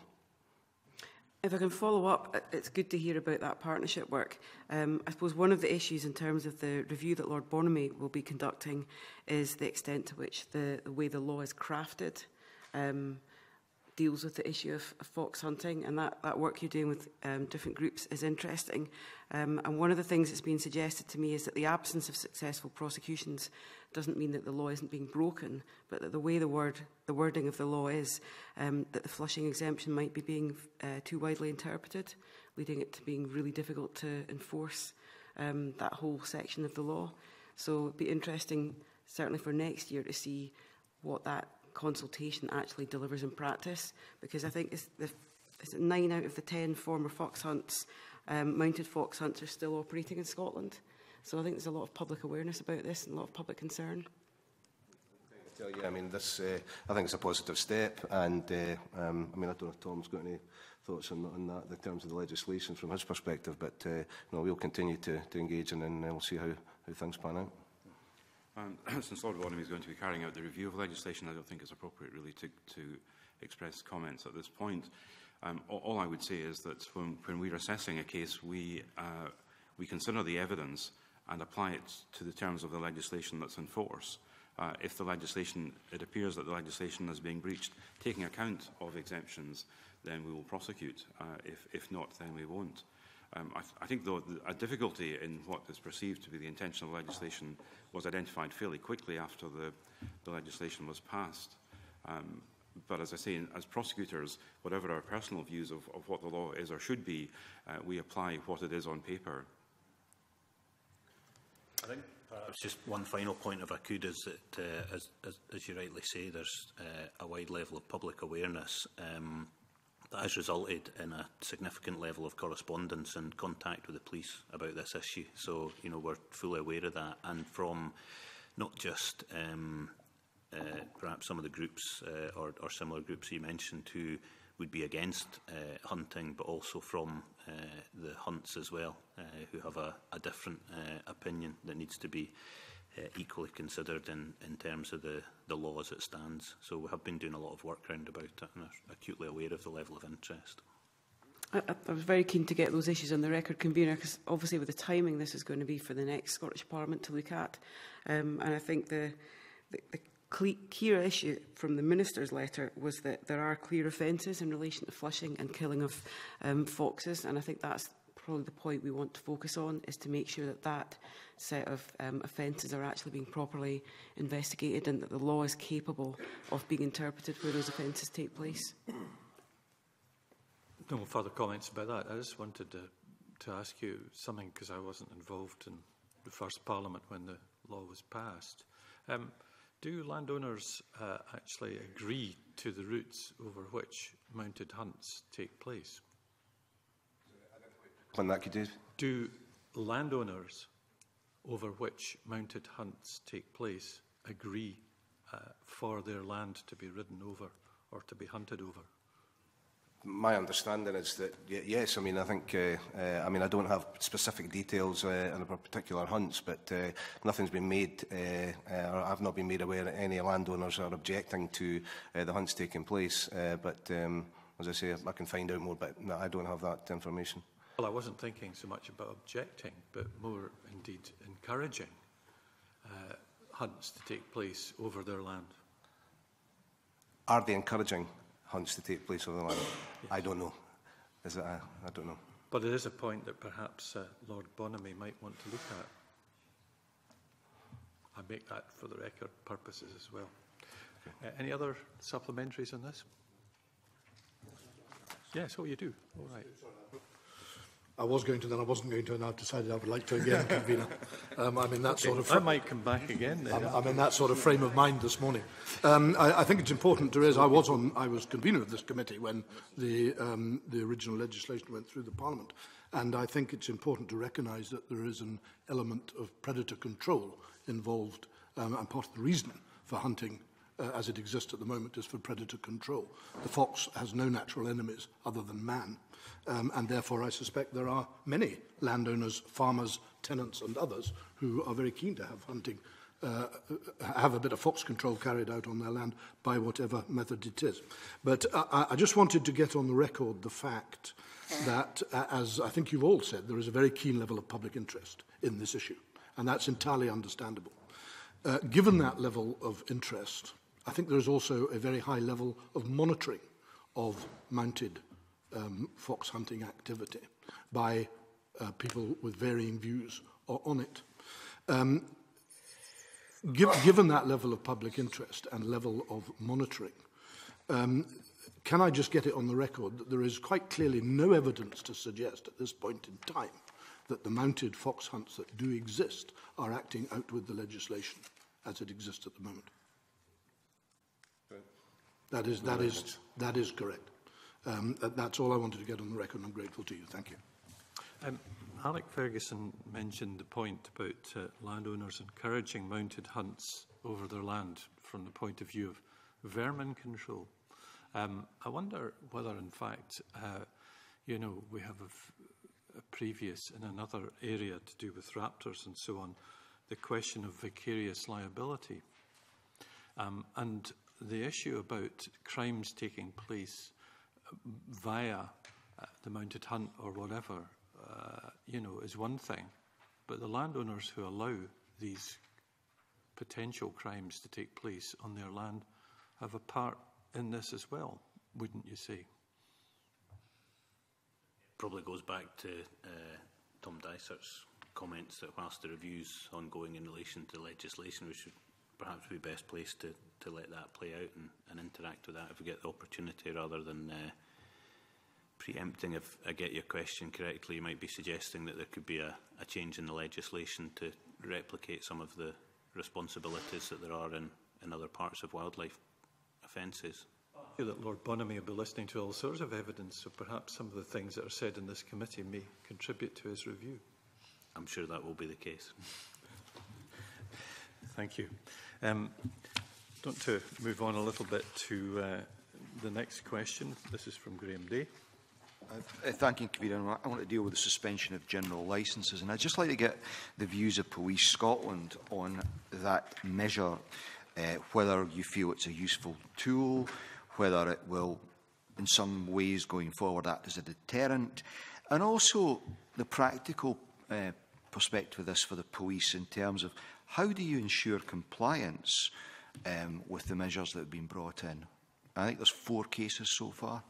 If I can follow up, it's good to hear about that partnership work. Um, I suppose one of the issues in terms of the review that Lord Bonamy will be conducting is the extent to which the, the way the law is crafted um, deals with the issue of, of fox hunting, and that, that work you're doing with um, different groups is interesting. Um, and one of the things that's been suggested to me is that the absence of successful prosecutions doesn't mean that the law isn't being broken, but that the way the word, the wording of the law is, um, that the flushing exemption might be being uh, too widely interpreted, leading it to being really difficult to enforce um, that whole section of the law. So it'd be interesting, certainly for next year, to see what that consultation actually delivers in practice, because I think it's the, it's nine out of the ten former fox hunts, um, mounted fox hunts, are still operating in Scotland. So I think there's a lot of public awareness about this and a lot of public concern. I tell you, I mean, this, uh, I think it's a positive step, and uh, um, I mean, I don't know if Tom's got any thoughts on, on that in terms of the legislation from his perspective, but uh, no, we'll continue to, to engage, and then uh, we'll see how, how things pan out. Um, since Lord Bonamy is going to be carrying out the review of legislation, I don't think it's appropriate really to, to express comments at this point. Um, all, all I would say is that when, when we're assessing a case, we, uh, we consider the evidence and apply it to the terms of the legislation that's in force. Uh, if the legislation, it appears that the legislation is being breached, taking account of exemptions, then we will prosecute. Uh, if, if not, then we won't. Um, I, th I think, though, the, a difficulty in what is perceived to be the intention of legislation was identified fairly quickly after the, the legislation was passed. Um, but as I say, as prosecutors, whatever our personal views of, of what the law is or should be, uh, we apply what it is on paper. I think perhaps just one final point, if I could, is that, uh, as, as, as you rightly say, there's uh, a wide level of public awareness um, that has resulted in a significant level of correspondence and contact with the police about this issue. So, you know, we're fully aware of that, and from not just um, uh, perhaps some of the groups uh, or, or similar groups you mentioned who would be against uh, hunting, but also from uh, the hunts as well, uh, who have a, a different uh, opinion that needs to be uh, equally considered in, in terms of the, the law as it stands. So we have been doing a lot of work round about it and are acutely aware of the level of interest. I, I was very keen to get those issues on the record, Convener, because obviously with the timing this is going to be for the next Scottish Parliament to look at. Um, and I think the, the, the clear issue from the Minister's letter was that there are clear offences in relation to flushing and killing of um, foxes, and I think that's probably the point we want to focus on, is to make sure that that set of um, offences are actually being properly investigated and that the law is capable of being interpreted where those offences take place. No further comments about that. I just wanted to, to ask you something, because I wasn't involved in the first Parliament when the law was passed. Um, Do landowners uh, actually agree to the routes over which mounted hunts take place? On that, could you? Do landowners over which mounted hunts take place agree uh, for their land to be ridden over or to be hunted over? My understanding is that, yes, I mean, I think, uh, uh, I mean, I don't have specific details uh, on particular hunts, but uh, nothing's been made, uh, uh, or I've not been made aware that any landowners are objecting to uh, the hunts taking place. Uh, but, um, as I say, I can find out more, but no, I don't have that information. Well, I wasn't thinking so much about objecting, but more, indeed, encouraging uh, hunts to take place over their land. Are they encouraging hunts to take place over the land? Yes. I don't know. Is it? A, I don't know. But it is a point that perhaps uh, Lord Bonamy might want to look at. I make that for the record purposes as well. Okay. Uh, any other supplementaries on this? Yes, oh, you do. All right. I was going to, then I wasn't going to, and I've decided I would like to again, convener. Um, I'm in that okay, sort of. I might come back again. Then. I'm, I'm in that sort of frame of mind this morning. Um, I, I think it's important to raise. I was on. I was convener of this committee when the um, the original legislation went through the Parliament, and I think it's important to recognise that there is an element of predator control involved, um, and part of the reason for hunting, uh, as it exists at the moment, is for predator control. The fox has no natural enemies other than man. Um, and therefore, I suspect there are many landowners, farmers, tenants and others who are very keen to have hunting, uh, have a bit of fox control carried out on their land by whatever method it is. But uh, I just wanted to get on the record the fact that, uh, as I think you've all said, there is a very keen level of public interest in this issue, and that's entirely understandable. Uh, given that level of interest, I think there is also a very high level of monitoring of mounted Um, fox hunting activity by uh, people with varying views on it. Um, give, given that level of public interest and level of monitoring, um, can I just get it on the record that there is quite clearly no evidence to suggest at this point in time that the mounted fox hunts that do exist are acting out with the legislation as it exists at the moment? That is, that is, that is correct. Um, that, that's all I wanted to get on the record, and I'm grateful to you. Thank you. Um, Alec Ferguson mentioned the point about uh, landowners encouraging mounted hunts over their land from the point of view of vermin control. Um, I wonder whether, in fact, uh, you know, we have a, f a previous in another area to do with raptors and so on, the question of vicarious liability. Um, and the issue about crimes taking place via uh, the mounted hunt or whatever, uh, you know, is one thing. But the landowners who allow these potential crimes to take place on their land have a part in this as well, wouldn't you say? Probably goes back to uh, Tom Dysart's comments that whilst the review's ongoing in relation to legislation, we should perhaps be best placed to, to let that play out and, and interact with that if we get the opportunity, rather than uh, preempting. If I get your question correctly, you might be suggesting that there could be a, a change in the legislation to replicate some of the responsibilities that there are in, in other parts of wildlife offences. I feel that Lord Bonamy will be listening to all sorts of evidence, so perhaps some of the things that are said in this committee may contribute to his review. I'm sure that will be the case. Thank you. Um, I want to move on a little bit to uh, the next question. This is from Graham Day. Uh, thank you, Convener. I want to deal with the suspension of general licences, and I'd just like to get the views of Police Scotland on that measure, uh, whether you feel it's a useful tool, whether it will, in some ways going forward, act as a deterrent, and also the practical uh, perspective of this for the police in terms of how do you ensure compliance um, with the measures that have been brought in? I think there's four cases so far.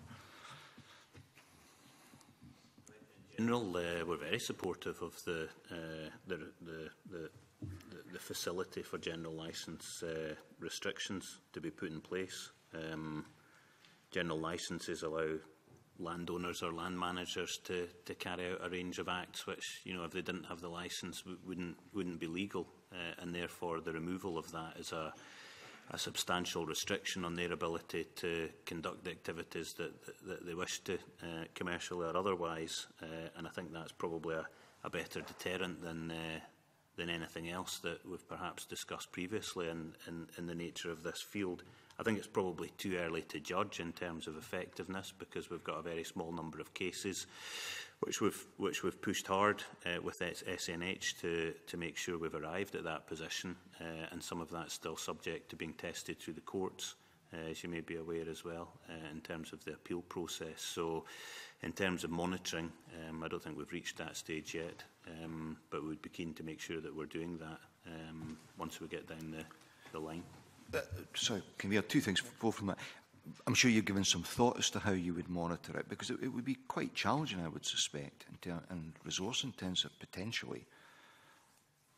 In general, uh, we're very supportive of the, uh, the, the, the, the facility for general licence uh, restrictions to be put in place. Um, general licences allow landowners or land managers to, to carry out a range of acts which, you know, if they didn't have the licence, wouldn't, wouldn't be legal. Uh, and therefore, the removal of that is a, a substantial restriction on their ability to conduct the activities that, that, that they wish to, uh, commercially or otherwise. Uh, and I think that's probably a, a better deterrent than, uh, than anything else that we've perhaps discussed previously in, in, in the nature of this field. I think it's probably too early to judge in terms of effectiveness, because we've got a very small number of cases which we've, which we've pushed hard uh, with S N H to, to make sure we've arrived at that position, uh, and some of that's still subject to being tested through the courts, uh, as you may be aware as well, uh, in terms of the appeal process. So in terms of monitoring, um, I don't think we've reached that stage yet, um, but we'd be keen to make sure that we're doing that um, once we get down the, the line. Uh, sorry, can we have two things both from that? I'm sure you've given some thought as to how you would monitor it, because it, it would be quite challenging, I would suspect, and, and resource intensive potentially.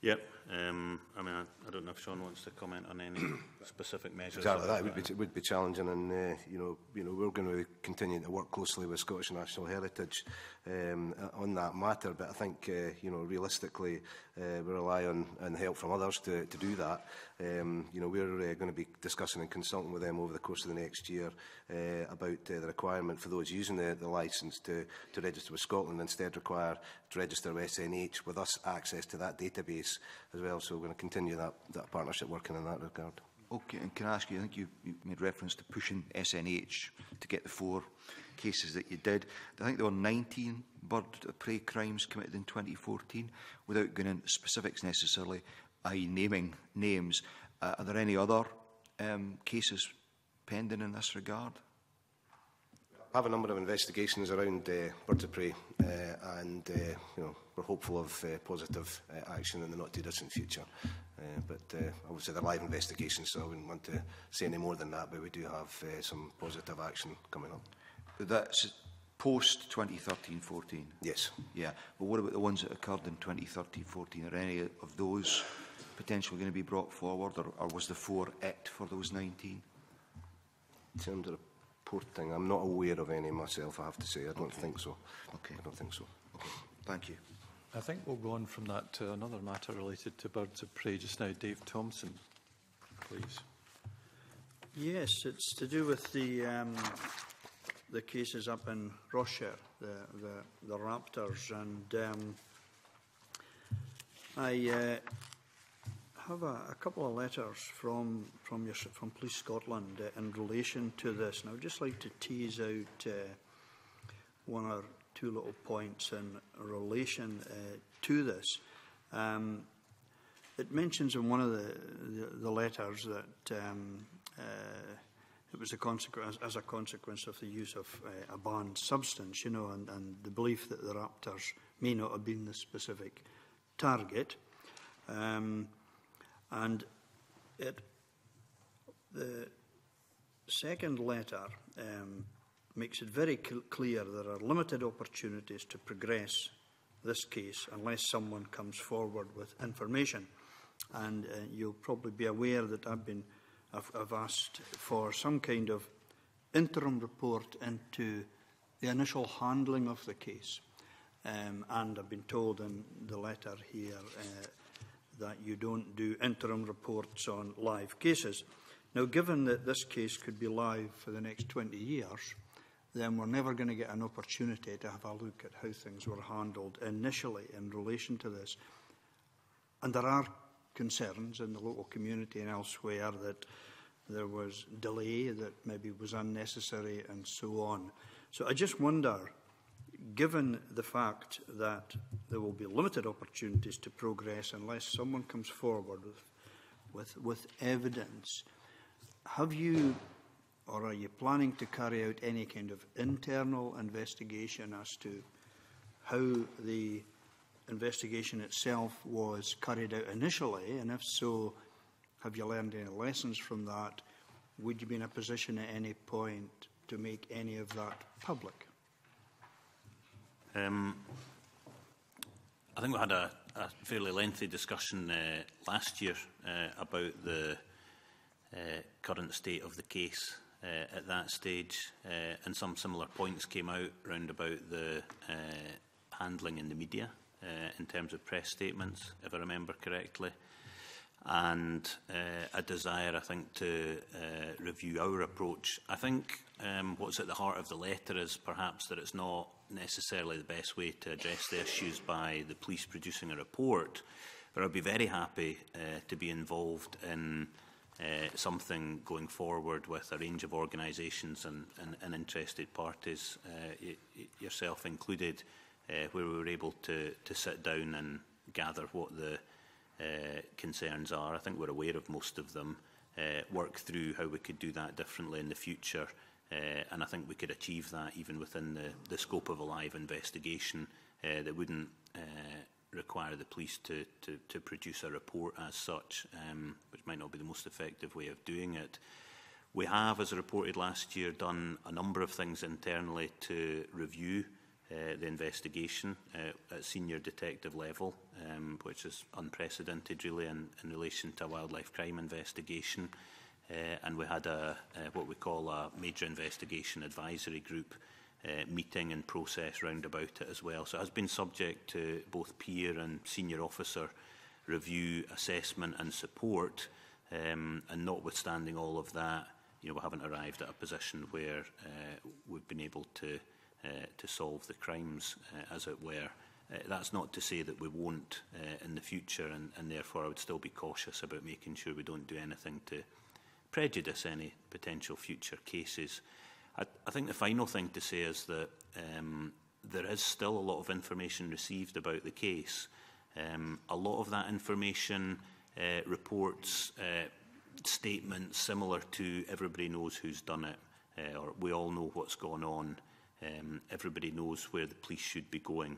Yep. Um, I mean, I, I don't know if Sean wants to comment on any specific measures. Exactly that. It would be, it would be challenging, and uh, you know, you know, we're going to continue to work closely with Scottish National Heritage um, on that matter. But I think, uh, you know, realistically, uh, we rely on, on help from others to, to do that. Um, you know, we're uh, going to be discussing and consulting with them over the course of the next year uh, about uh, the requirement for those using the, the licence to, to register with Scotland, instead require to register with S N H, with us access to that database as well. So we're going to continue that, that partnership working in that regard. Okay, and can I ask you, I think you, you made reference to pushing S N H to get the four cases that you did. I think there were nineteen bird of prey crimes committed in twenty fourteen, without going into specifics necessarily, that is naming names. Uh, are there any other um, cases pending in this regard? I have a number of investigations around uh, birds of prey, uh, and uh, you know, we're hopeful of uh, positive uh, action in the not too distant future. Uh, but uh, obviously they're live investigations, so I wouldn't want to say any more than that. But we do have uh, some positive action coming up. But that's post twenty thirteen fourteen? Yes. Yeah. But what about the ones that occurred in twenty thirteen fourteen? Are any of those potentially going to be brought forward, or, or was the four it for those nineteen? In terms of reporting, I'm not aware of any myself, I have to say. I don't okay. think so. Okay. I don't think so. Okay. Thank you. I think we'll go on from that to another matter related to birds of prey just now. Dave Thompson, please. Yes, it's to do with the um, the cases up in Rossshire, the, the, the raptors, and um, I uh, have a, a couple of letters from from, your, from Police Scotland uh, in relation to this, and I would just like to tease out uh, one or two little points in relation uh, to this. Um, it mentions in one of the, the, the letters that um, uh, it was a consequence, as a consequence of the use of uh, a banned substance, you know, and, and the belief that the raptors may not have been the specific target. Um, and it, the second letter um, makes it very cl clear there are limited opportunities to progress this case unless someone comes forward with information. And uh, you'll probably be aware that I've been I've, I've asked for some kind of interim report into the initial handling of the case. Um, and I've been told in the letter here uh, that you don't do interim reports on live cases. Now, given that this case could be live for the next twenty years, then we're never going to get an opportunity to have a look at how things were handled initially in relation to this. And there are concerns in the local community and elsewhere that there was delay that maybe was unnecessary and so on. So I just wonder, given the fact that there will be limited opportunities to progress unless someone comes forward with, with, with evidence, have you or are you planning to carry out any kind of internal investigation as to how the investigation itself was carried out initially, and if so, have you learned any lessons from that? Would you be in a position at any point to make any of that public? Um, I think we had a, a fairly lengthy discussion uh, last year uh, about the uh, current state of the case uh, at that stage, uh, and some similar points came out round about the uh, handling in the media uh, in terms of press statements, if I remember correctly, and uh, a desire, I think, to uh, review our approach. I think um, what's at the heart of the letter is perhaps that it's not necessarily the best way to address the issues by the police producing a report, but I'd be very happy uh, to be involved in uh, something going forward with a range of organisations and, and, and interested parties, uh, y y yourself included, uh, where we were able to, to sit down and gather what the Uh, concerns are. I think we're aware of most of them, uh, work through how we could do that differently in the future, uh, and I think we could achieve that even within the, the scope of a live investigation uh, that wouldn't uh, require the police to, to, to produce a report as such, um, which might not be the most effective way of doing it. We have, as reported last year, done a number of things internally to review uh, the investigation uh, at senior detective level, um, which is unprecedented really in, in relation to a wildlife crime investigation. Uh, and we had a, uh, what we call a major investigation advisory group uh, meeting and process round about it as well. So it has been subject to both peer and senior officer review, assessment and support. Um, and notwithstanding all of that, you know, we haven't arrived at a position where uh, we've been able to uh, to solve the crimes, uh, as it were. Uh, that's not to say that we won't uh, in the future, and, and therefore I would still be cautious about making sure we don't do anything to prejudice any potential future cases. I, I think the final thing to say is that um, there is still a lot of information received about the case. Um, a lot of that information uh, reports uh, statements similar to everybody knows who's done it, uh, or we all know what's gone on, um, everybody knows where the police should be going.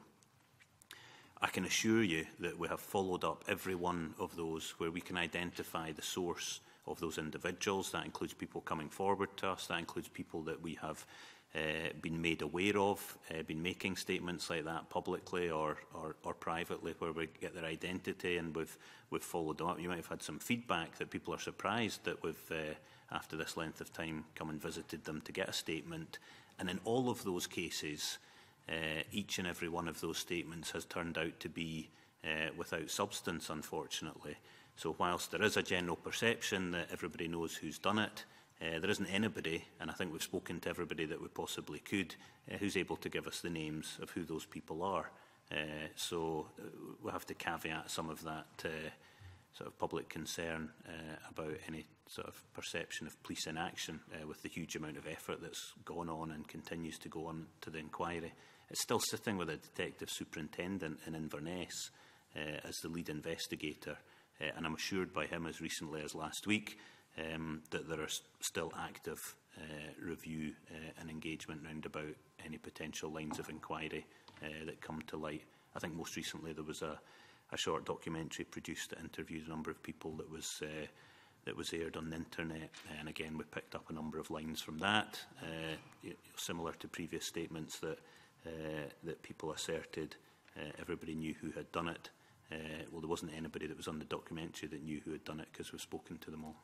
I can assure you that we have followed up every one of those where we can identify the source of those individuals. That includes people coming forward to us, that includes people that we have uh, been made aware of, uh, been making statements like that publicly or, or, or privately, where we get their identity and we've, we've followed them up. You might have had some feedback that people are surprised that we've, uh, after this length of time, come and visited them to get a statement. And in all of those cases, uh, each and every one of those statements has turned out to be uh, without substance, unfortunately. So whilst there is a general perception that everybody knows who's done it, Uh, there isn't anybody, and I think we've spoken to everybody that we possibly could, uh, who's able to give us the names of who those people are. Uh, so uh, we have to caveat some of that uh, sort of public concern uh, about any sort of perception of police inaction uh, with the huge amount of effort that's gone on and continues to go on to the inquiry. It's still sitting with a detective superintendent in Inverness uh, as the lead investigator, uh, and I'm assured by him as recently as last week Um, that there are still active uh, review uh, and engagement round about any potential lines of inquiry uh, that come to light. I think most recently there was a, a short documentary produced that interviewed a number of people that was uh, that was aired on the internet, and again we picked up a number of lines from that, uh, similar to previous statements that uh, that people asserted uh, everybody knew who had done it. Uh, well, there wasn't anybody that was on the documentary that knew who had done it, because we've spoken to them all.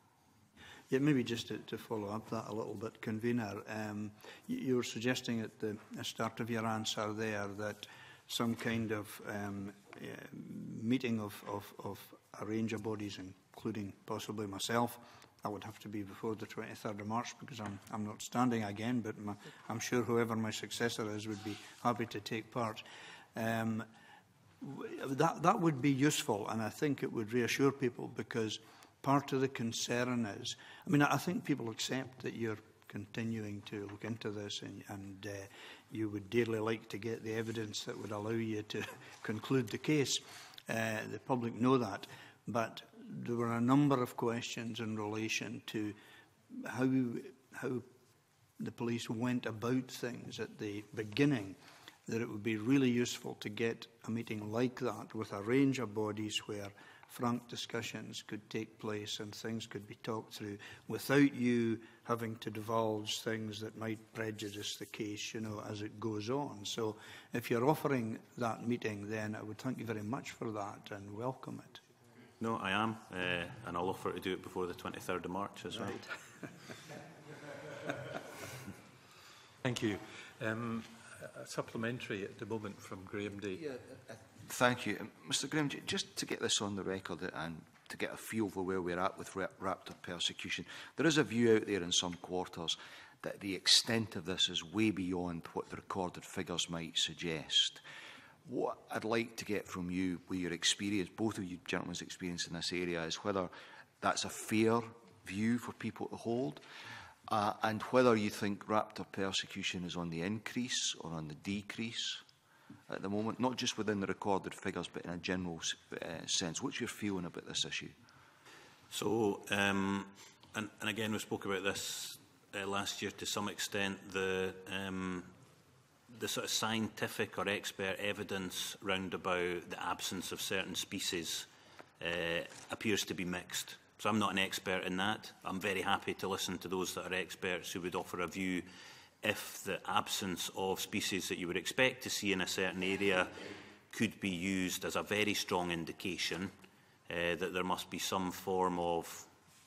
Yeah, maybe just to, to follow up that a little bit, Convener, um, you, you were suggesting at the start of your answer there that some kind of um, uh, meeting of, of, of a range of bodies, including possibly myself. I would have to be before the twenty-third of March because I'm, I'm not standing again, but my, I'm sure whoever my successor is would be happy to take part. Um, that, that would be useful, and I think it would reassure people, because part of the concern is, I mean, I think people accept that you're continuing to look into this, and, and uh, you would dearly like to get the evidence that would allow you to conclude the case. Uh, the public know that. But there were a number of questions in relation to how, how the police went about things at the beginning, that it would be really useful to get a meeting like that with a range of bodies where frank discussions could take place and things could be talked through without you having to divulge things that might prejudice the case, you know, as it goes on. So if you're offering that meeting, then I would thank you very much for that and welcome it. No, I am, uh, and I'll offer to do it before the twenty-third of March as well. Thank you. Um, a supplementary at the moment from Graham Day. Yeah, uh, thank you. Um, Mr Graham, just to get this on the record and to get a feel for where we're at with raptor persecution, there is a view out there in some quarters that the extent of this is way beyond what the recorded figures might suggest. What I'd like to get from you, with your experience, both of you gentlemen's experience in this area, is whether that's a fair view for people to hold, uh, and whether you think raptor persecution is on the increase or on the decrease at the moment, not just within the recorded figures, but in a general uh, sense. What's your feeling about this issue? So, um, and, and again, we spoke about this uh, last year to some extent. The um, the sort of scientific or expert evidence round about the absence of certain species uh, appears to be mixed. So I'm not an expert in that. I'm very happy to listen to those that are experts who would offer a view if the absence of species that you would expect to see in a certain area could be used as a very strong indication uh, that there must be some form of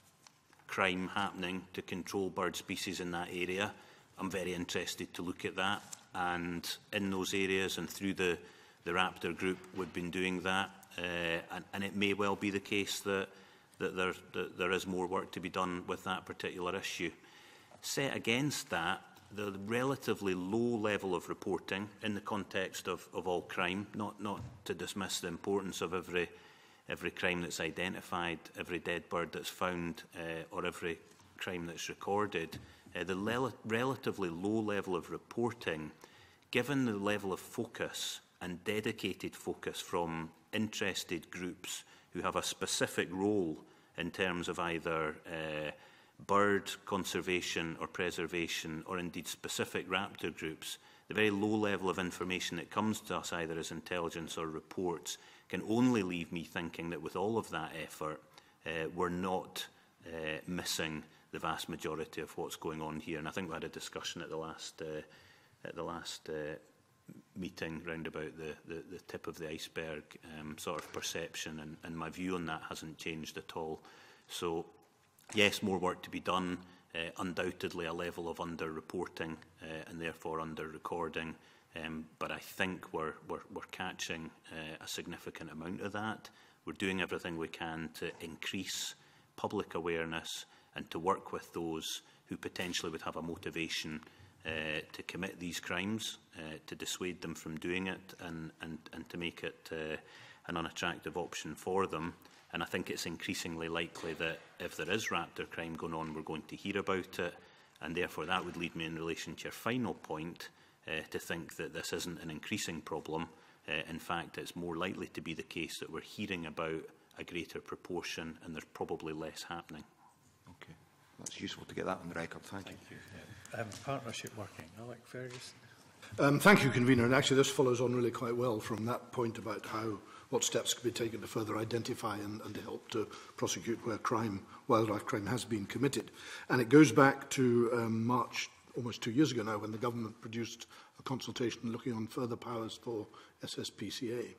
crime happening to control bird species in that area, I'm very interested to look at that. And in those areas and through the, the Raptor group, we've been doing that. Uh, and, and it may well be the case that, that, there, that there is more work to be done with that particular issue. Set against that, the relatively low level of reporting in the context of, of all crime, not, not to dismiss the importance of every, every crime that's identified, every dead bird that's found, uh, or every crime that's recorded, uh, the rel relatively low level of reporting, given the level of focus and dedicated focus from interested groups who have a specific role in terms of either uh, bird conservation or preservation, or indeed specific raptor groups, the very low level of information that comes to us either as intelligence or reports can only leave me thinking that with all of that effort, uh, we're not uh, missing the vast majority of what's going on here. And I think we had a discussion at the last, uh, at the last uh, meeting round about the, the, the tip of the iceberg um, sort of perception, and, and my view on that hasn't changed at all. So, yes, more work to be done, uh, undoubtedly a level of under-reporting uh, and therefore under-recording, um, but I think we're, we're, we're catching uh, a significant amount of that. We're doing everything we can to increase public awareness and to work with those who potentially would have a motivation uh, to commit these crimes, uh, to dissuade them from doing it, and, and, and to make it uh, an unattractive option for them. And I think it's increasingly likely that if there is raptor crime going on, we're going to hear about it. And therefore, that would lead me in relation to your final point uh, to think that this isn't an increasing problem. Uh, in fact, it's more likely to be the case that we're hearing about a greater proportion and there's probably less happening. Okay. That's useful to get that on the record. Thank, Thank you. you. Um, partnership working. Alec Ferguson. Um, thank you, Convener. And actually, this follows on really quite well from that point about how what steps can be taken to further identify and, and to help to prosecute where crime, wildlife crime has been committed. And it goes back to um, March, almost two years ago now, when the government produced a consultation looking on further powers for S S P C A.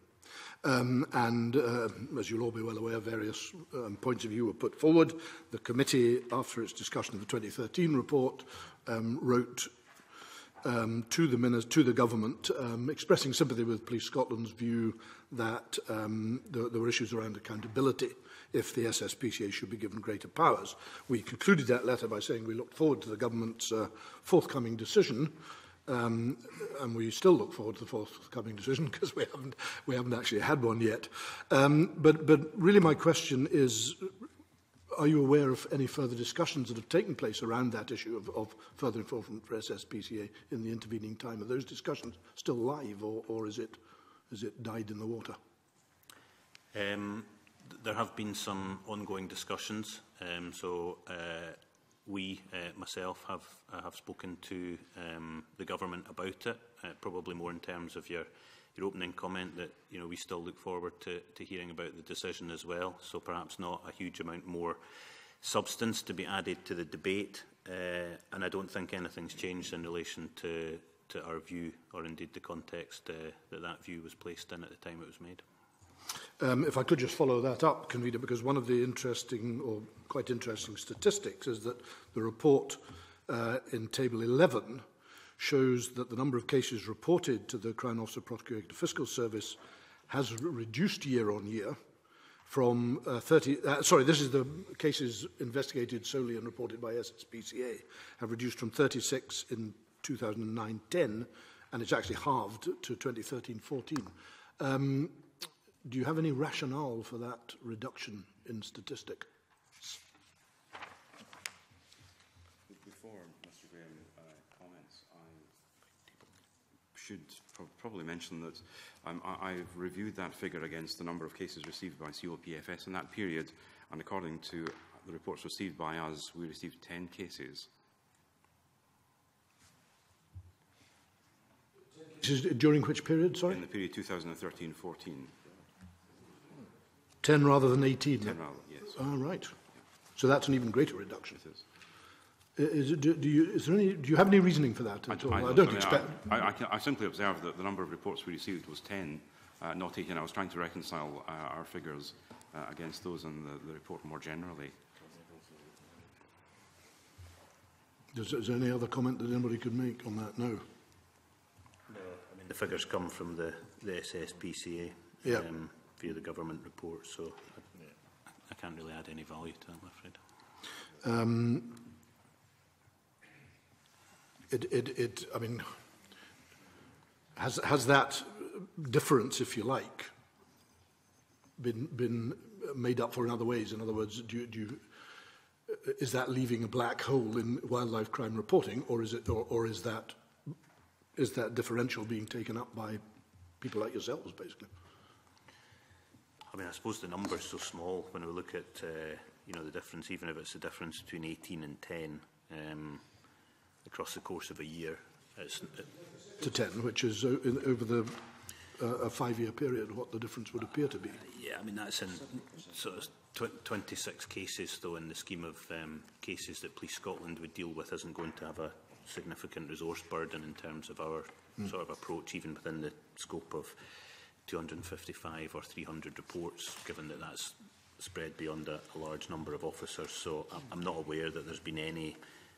Um, and uh, as you'll all be well aware, various um, points of view were put forward. The committee, after its discussion of the twenty thirteen report, um, wrote Um, to, the to the government, um, expressing sympathy with Police Scotland's view that um, there, there were issues around accountability if the S S P C A should be given greater powers. We concluded that letter by saying we looked forward to the government's uh, forthcoming decision, um, and we still look forward to the forthcoming decision because we haven't, we haven't actually had one yet. Um, but, but really my question is, are you aware of any further discussions that have taken place around that issue of, of further enforcement for S S P C A in the intervening time? Are those discussions still live, or, or is it, is it died in the water? Um, there have been some ongoing discussions. Um, so uh, we, uh, myself, have, uh, have spoken to um, the government about it, uh, probably more in terms of your your opening comment that, you know, we still look forward to, to hearing about the decision as well. So perhaps not a huge amount more substance to be added to the debate. Uh, and I don't think anything's changed in relation to, to our view, or indeed the context uh, that that view was placed in at the time it was made. Um, if I could just follow that up, Convener, because one of the interesting or quite interesting statistics is that the report uh, in Table eleven shows that the number of cases reported to the Crown Office of Procurator Fiscal Service has re reduced year on year from uh, thirty, uh, sorry, this is the cases investigated solely and reported by S S P C A, have reduced from thirty-six in two thousand nine ten, and it's actually halved to twenty thirteen fourteen. Um, do you have any rationale for that reduction in statistic? Before Mister Graham uh, comments, I should pro probably mention that um, I I've reviewed that figure against the number of cases received by C O P F S in that period, and according to the reports received by us, we received ten cases. During which period, sorry? In the period two thousand thirteen fourteen. ten rather than eighteen? ten rather, yes. Ah, right. So that's an even greater reduction. It is. Is, it, do, do, you, is there any, do you have any reasoning for that at I, all? I, I don't, don't I mean, expect... I, I, I, can, I simply observed that the number of reports we received was ten, uh, not eighteen. I was trying to reconcile uh, our figures uh, against those in the, the report more generally. Is, is there any other comment that anybody could make on that? No. No, I mean, the figures come from the, the S S P C A yep. um, via the government report, so I, I can't really add any value to it, I'm afraid. Um, it, it, it, I mean, has, has that difference, if you like, been, been made up for in other ways? In other words, do you, do you, is that leaving a black hole in wildlife crime reporting, or is it, or, or is that, is that differential being taken up by people like yourselves, basically? I mean, I suppose the number's so small when we look at, uh, you know, the difference, even if it's the difference between eighteen and ten um, across the course of a year. It's, it, to ten, which is uh, in, over the uh, a five-year period, what the difference would appear to be. Uh, yeah, I mean, that's in sort of tw twenty-six cases, though, in the scheme of um, cases that Police Scotland would deal with, isn't going to have a significant resource burden in terms of our mm. sort of approach, even within the scope of two hundred and fifty-five or three hundred reports, given that that's spread beyond a, a large number of officers. So I'm, I'm not aware that there's been any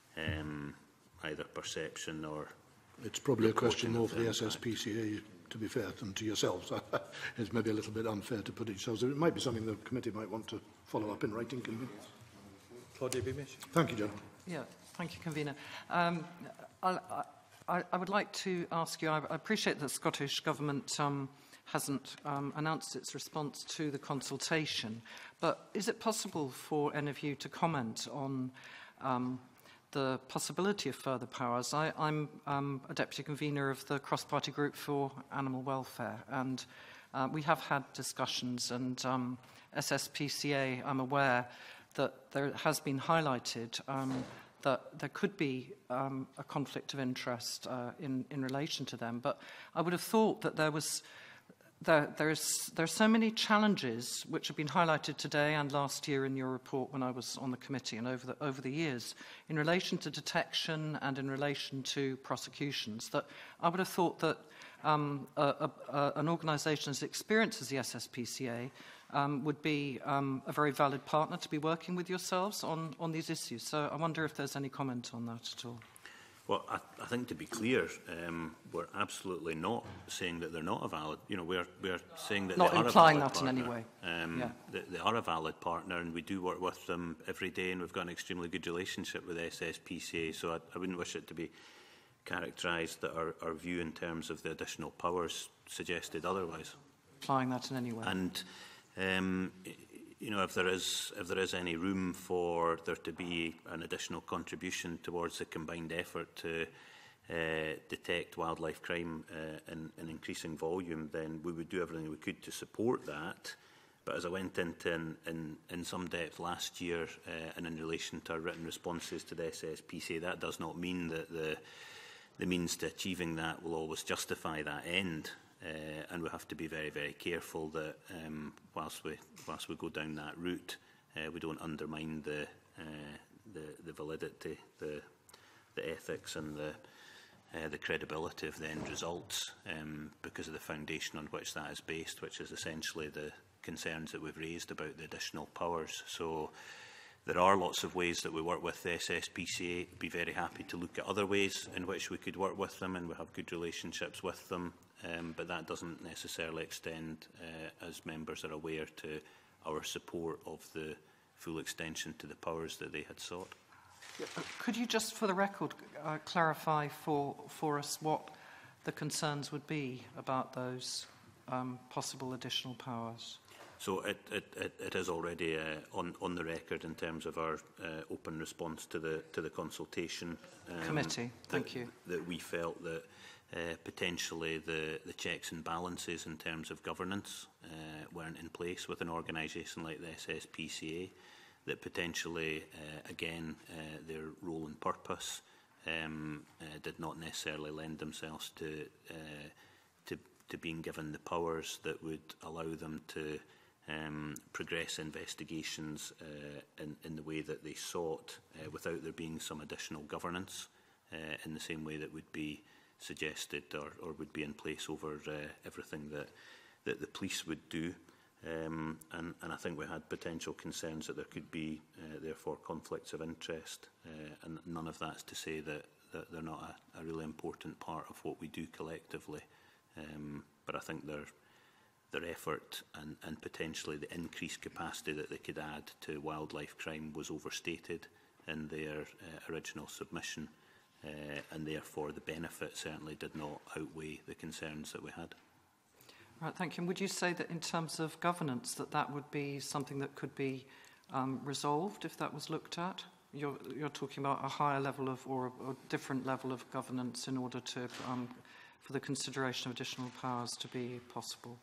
um, either perception or... It's probably a question more for the S S P C A, to be fair, than to yourselves. It's maybe a little bit unfair to put it yourselves. It might be something the committee might want to follow up in writing. Claudia Beamish. Thank you, gentlemen. Yeah, thank you, Convener. Um, I, I, I would like to ask you, I, I appreciate that the Scottish Government um, hasn't um, announced its response to the consultation, but is it possible for any of you to comment on um, the possibility of further powers? I, I'm um, a deputy convener of the cross-party group for animal welfare, and uh, we have had discussions, and um, S S P C A, I'm aware that there has been highlighted um, that there could be um, a conflict of interest uh, in, in relation to them. But I would have thought that there was there, there, is, there are so many challenges which have been highlighted today and last year in your report when I was on the committee and over the, over the years in relation to detection and in relation to prosecutions, that I would have thought that um, a, a, a, an organisation as experienced as the S S P C A Um, would be um, a very valid partner to be working with yourselves on, on these issues. So I wonder if there's any comment on that at all. Well, I, I think to be clear, um, we're absolutely not saying that they're not a valid. You know, we're we're saying that not they are implying a valid that partner. in any way. Um, yeah. they, they are a valid partner, and we do work with them every day, and we've got an extremely good relationship with S S P C A. So I, I wouldn't wish it to be characterised that our, our view in terms of the additional powers suggested otherwise. Implying that in any way. And Um, you know, if there is if there is any room for there to be an additional contribution towards the combined effort to uh, detect wildlife crime uh, in, in increasing volume, then we would do everything we could to support that. But as I went into in, in, in some depth last year, uh, and in relation to our written responses to the S S P C A, that does not mean that the the means to achieving that will always justify that end. Uh, and we have to be very, very careful that um, whilst we whilst we go down that route, uh, we don't undermine the uh, the, the validity, the the ethics, and the uh, the credibility of the end results, um, because of the foundation on which that is based, which is essentially the concerns that we've raised about the additional powers. So there are lots of ways that we work with the S S P C A. Be very happy to look at other ways in which we could work with them, and we have good relationships with them. Um, but that doesn't necessarily extend, uh, as members are aware, to our support of the full extension to the powers that they had sought. Could you just, for the record, uh, clarify for, for us what the concerns would be about those um, possible additional powers? So it, it, it, it is already uh, on, on the record in terms of our uh, open response to the, to the consultation um, committee. Thank that, you. That we felt that Uh, potentially the, the checks and balances in terms of governance uh, weren't in place with an organisation like the S S P C A, that potentially, uh, again, uh, their role and purpose um, uh, did not necessarily lend themselves to, uh, to, to being given the powers that would allow them to um, progress investigations uh, in, in the way that they sought, uh, without there being some additional governance, uh, in the same way that would be suggested or, or would be in place over uh, everything that, that the police would do. Um, and, and I think we had potential concerns that there could be, uh, therefore, conflicts of interest. Uh, and none of that's to say that, that they're not a, a really important part of what we do collectively. Um, but I think their, their effort and, and potentially the increased capacity that they could add to wildlife crime was overstated in their uh, original submission. Uh, and therefore the benefit certainly did not outweigh the concerns that we had. Right, thank you. And would you say that in terms of governance that that would be something that could be um, resolved if that was looked at? You're, you're talking about a higher level of or a, a different level of governance in order to um, for the consideration of additional powers to be possible.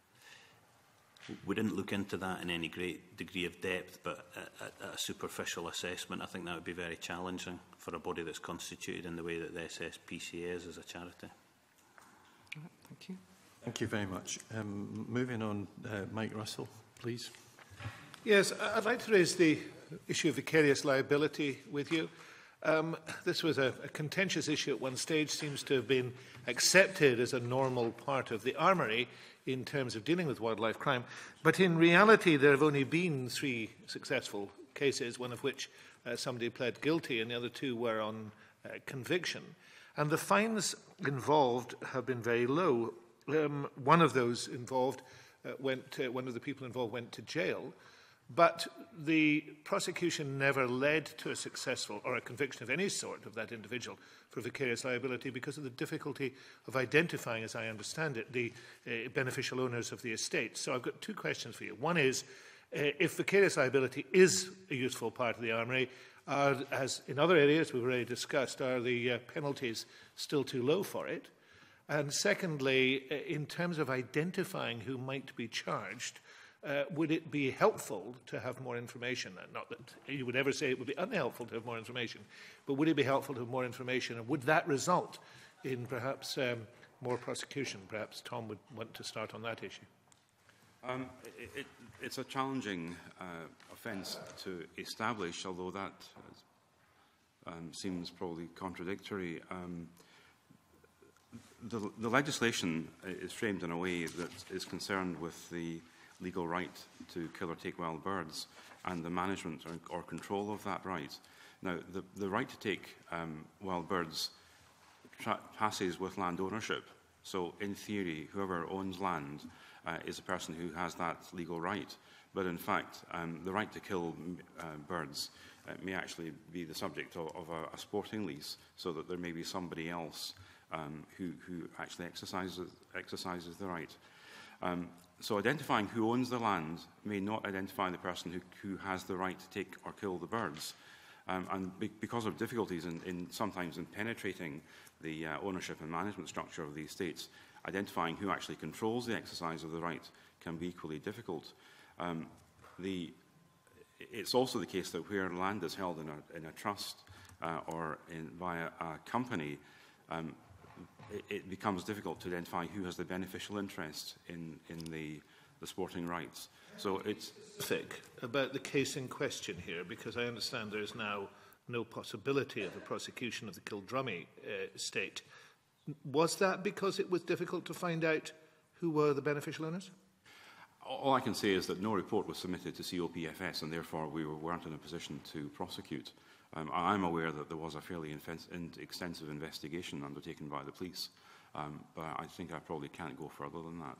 We didn't look into that in any great degree of depth, but at, at a superficial assessment, I think that would be very challenging for a body that's constituted in the way that the S S P C A is as a charity. All right, thank you. Thank you very much. Um, moving on, uh, Mike Russell, please. Yes, I'd like to raise the issue of vicarious liability with you. Um, this was a, a contentious issue at one stage, seems to have been accepted as a normal part of the armoury in terms of dealing with wildlife crime. But in reality, there have only been three successful cases, one of which uh, somebody pled guilty and the other two were on uh, conviction. And the fines involved have been very low. Um, one of those involved uh, went to, one of the people involved went to jail, but the prosecution never led to a successful or a conviction of any sort of that individual for vicarious liability because of the difficulty of identifying, as I understand it, the uh, beneficial owners of the estate. So I've got two questions for you. One is, uh, if vicarious liability is a useful part of the armoury, are, as in other areas we've already discussed, are the uh, penalties still too low for it? And secondly, uh, in terms of identifying who might be charged, Uh, would it be helpful to have more information? Not that you would ever say it would be unhelpful to have more information, but would it be helpful to have more information? And would that result in perhaps um, more prosecution? Perhaps Tom would want to start on that issue. Um, it, it, it's a challenging uh, offence to establish, although that um, seems probably contradictory. Um, the, the legislation is framed in a way that is concerned with the legal right to kill or take wild birds and the management or, or control of that right. Now, the, the right to take um, wild birds tra passes with land ownership. So, in theory, whoever owns land uh, is a person who has that legal right. But, in fact, um, the right to kill uh, birds uh, may actually be the subject of, of a, a sporting lease, so that there may be somebody else um, who, who actually exercises, exercises the right. Um, So identifying who owns the land may not identify the person who, who has the right to take or kill the birds. Um, and be because of difficulties in, in sometimes in penetrating the uh, ownership and management structure of the estates, identifying who actually controls the exercise of the right can be equally difficult. Um, the, it's also the case that where land is held in a, in a trust uh, or in, via a company, um, it becomes difficult to identify who has the beneficial interest in, in the, the sporting rights. So it's specific about the case in question here, because I understand there is now no possibility of a prosecution of the Kildrummy uh, estate. Was that because it was difficult to find out who were the beneficial owners? All I can say is that no report was submitted to C O P F S, and therefore we weren't in a position to prosecute. Um, I'm aware that there was a fairly in extensive investigation undertaken by the police, um, but I think I probably can't go further than that.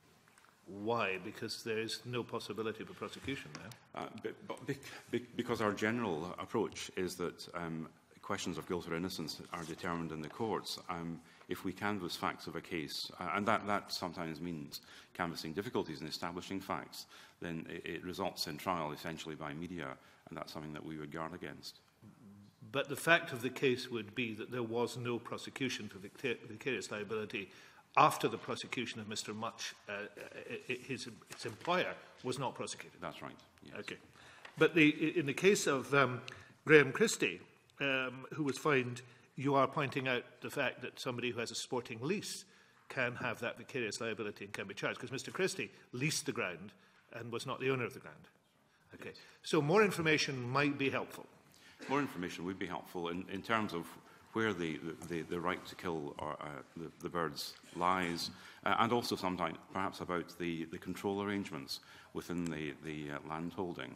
Why? Because there is no possibility of a prosecution now? Uh, but, but be, be, because our general approach is that um, questions of guilt or innocence are determined in the courts. Um, if we canvass facts of a case, uh, and that, that sometimes means canvassing difficulties in establishing facts, then it, it results in trial essentially by media, and that's something that we would guard against. But the fact of the case would be that there was no prosecution for vicarious liability after the prosecution of Mister Much. Uh, his, his employer was not prosecuted. That's right. Yes. Okay. But the, in the case of um, Graham Christie, um, who was fined, you are pointing out the fact that somebody who has a sporting lease can have that vicarious liability and can be charged, because Mister Christie leased the ground and was not the owner of the ground. Okay. So more information might be helpful. More information would be helpful in, in terms of where the, the, the right to kill or, uh, the, the birds lies, uh, and also sometimes perhaps about the, the control arrangements within the, the uh, land holding.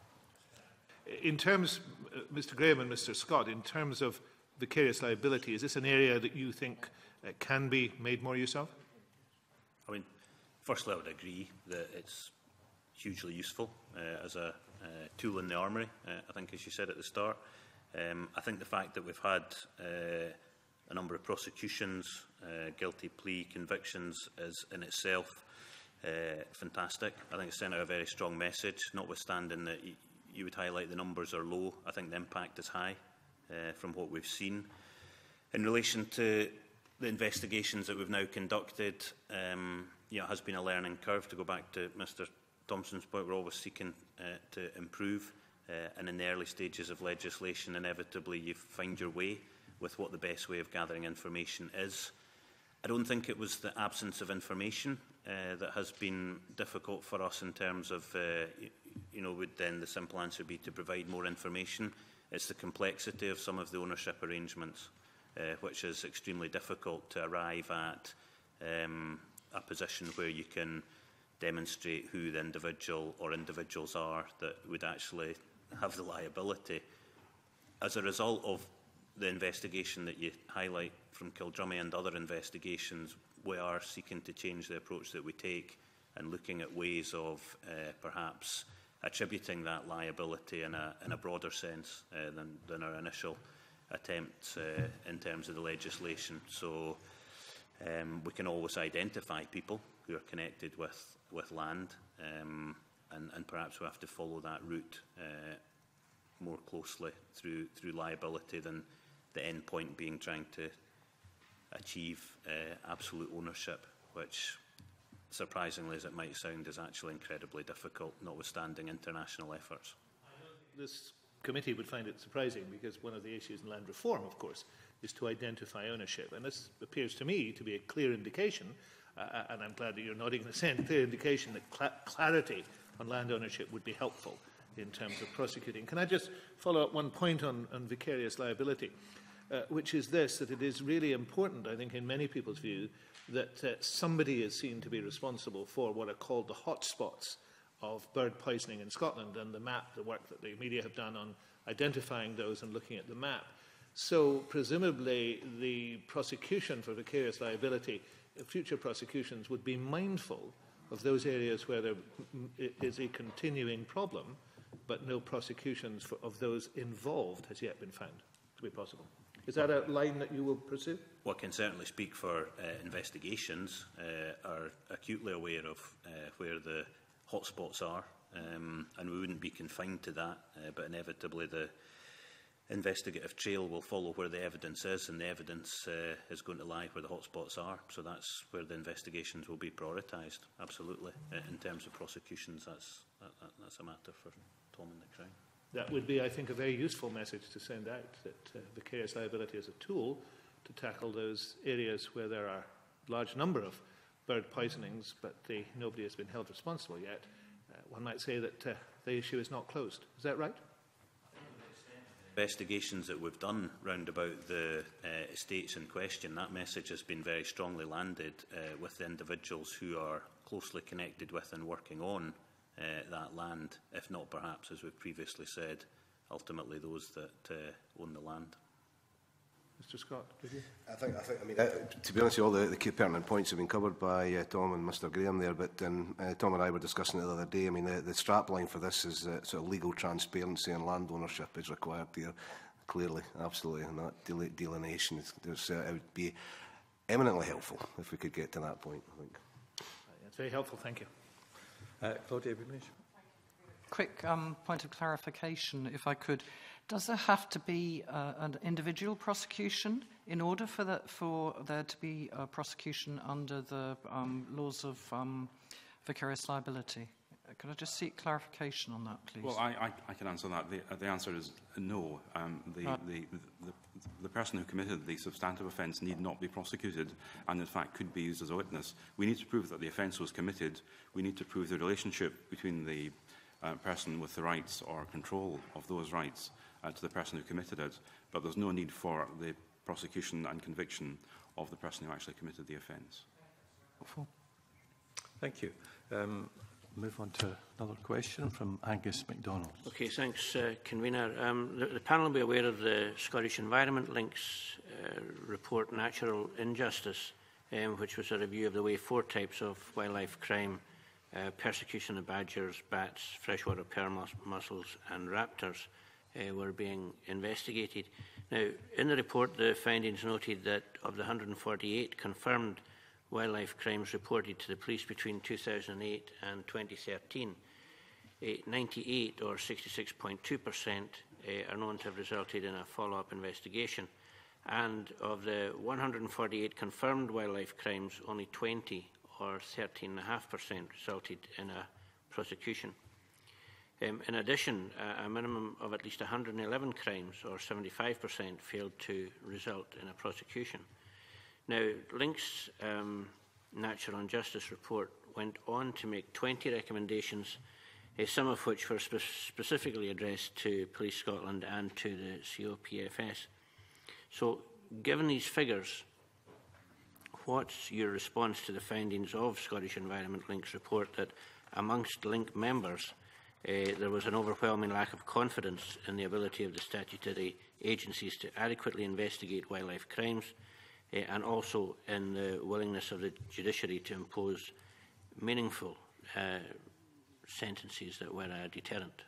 In terms, uh, Mr Graham and Mr Scott, in terms of vicarious liability, is this an area that you think uh, can be made more use of? I mean, firstly, I would agree that it's hugely useful uh, as a uh, tool in the armoury, uh, I think, as you said at the start. Um, I think the fact that we've had uh, a number of prosecutions, uh, guilty plea convictions is in itself uh, fantastic. I think it's sent out a very strong message, notwithstanding that y you would highlight the numbers are low. I think the impact is high uh, from what we've seen. In relation to the investigations that we've now conducted, um, you know, it has been a learning curve. To go back to Mr Thompson's point, we're always seeking uh, to improve. Uh, and in the early stages of legislation, inevitably you find your way with what the best way of gathering information is. I don't think it was the absence of information uh, that has been difficult for us in terms of, uh, you, you know, would then the simple answer be to provide more information. It's the complexity of some of the ownership arrangements, uh, which is extremely difficult to arrive at um, a position where you can demonstrate who the individual or individuals are that would actually have the liability. As a result of the investigation that you highlight from Kildrummy and other investigations, we are seeking to change the approach that we take and looking at ways of uh, perhaps attributing that liability in a, in a broader sense uh, than, than our initial attempts uh, in terms of the legislation. So um, we can always identify people who are connected with, with land, um, and, and perhaps we have to follow that route uh, more closely through, through liability than the end point being trying to achieve uh, absolute ownership, which, surprisingly as it might sound, is actually incredibly difficult, notwithstanding international efforts. This committee would find it surprising because one of the issues in land reform, of course, is to identify ownership. And this appears to me to be a clear indication, uh, and I'm glad that you're nodding assent, clear indication that cl clarity on land ownership would be helpful in terms of prosecuting. Can I just follow up one point on, on vicarious liability, uh, which is this, that it is really important, I think, in many people's view, that uh, somebody is seen to be responsible for what are called the hotspots of bird poisoning in Scotland, and the map, the work that the media have done on identifying those and looking at the map. So presumably the prosecution for vicarious liability, future prosecutions, would be mindful of those areas where there is a continuing problem, but no prosecutions for, of those involved has yet been found to be possible. Is that a line that you will pursue? Well, I can certainly speak for uh, investigations, uh, are acutely aware of uh, where the hotspots are, um, and we wouldn't be confined to that, uh, but inevitably the investigative trail will follow where the evidence is, and the evidence uh, is going to lie where the hotspots are. So that's where the investigations will be prioritised, absolutely. Uh, in terms of prosecutions, that's, that, that, that's a matter for Tom and the Crown. That would be, I think, a very useful message to send out, that uh, vicarious liability is a tool to tackle those areas where there are a large number of bird poisonings, but they, nobody has been held responsible yet. Uh, one might say that uh, the issue is not closed. Is that right? Investigations that we've done round about the uh, estates in question, that message has been very strongly landed uh, with the individuals who are closely connected with and working on uh, that land, if not perhaps, as we've previously said, ultimately those that uh, own the land. Mister Scott, did you? I think, I think, I mean, uh, to be honest, all the, the key pertinent points have been covered by uh, Tom and Mister Graham there, but um, uh, Tom and I were discussing it the other day. I mean, the, the strap line for this is uh, sort of legal transparency and land ownership is required here, clearly, absolutely, and that del delineation is, there's, uh, it would be eminently helpful if we could get to that point, I think. It's very helpful, thank you. Uh, Claudia Beamish. Quick um, point of clarification, if I could. Does there have to be uh, an individual prosecution in order for, the, for there to be a prosecution under the um, laws of um, vicarious liability? Could I just seek clarification on that, please? Well, I, I, I can answer that. The, uh, the answer is no. Um, the, right. the, the, the person who committed the substantive offence need not be prosecuted and, in fact, could be used as a witness. We need to prove that the offence was committed. We need to prove the relationship between the uh, person with the rights or control of those rights uh, to the person who committed it. But there's no need for the prosecution and conviction of the person who actually committed the offence. Thank you. Um, move on to another question from Angus MacDonald. Okay, thanks, uh, Convener. Um, the, the panel will be aware of the Scottish Environment Links uh, report, Natural Injustice, um, which was a review of the way four types of wildlife crime, uh, persecution of badgers, bats, freshwater pearl mus mussels and raptors uh, were being investigated. Now, in the report, the findings noted that of the one hundred forty-eight confirmed wildlife crimes reported to the police between two thousand eight and twenty thirteen, uh, ninety-eight or sixty-six point two percent uh, are known to have resulted in a follow-up investigation. And of the one hundred forty-eight confirmed wildlife crimes, only twenty or thirteen point five percent resulted in a prosecution. Um, in addition, uh, a minimum of at least one hundred eleven crimes, or seventy-five percent, failed to result in a prosecution. Now, Link's um, Natural Injustice report went on to make twenty recommendations, uh, some of which were spe specifically addressed to Police Scotland and to the C O P F S. So, given these figures, what's your response to the findings of Scottish Environment Link's report that amongst Link members, Uh, there was an overwhelming lack of confidence in the ability of the statutory agencies to adequately investigate wildlife crimes, uh, and also in the willingness of the judiciary to impose meaningful uh, sentences that were a deterrent?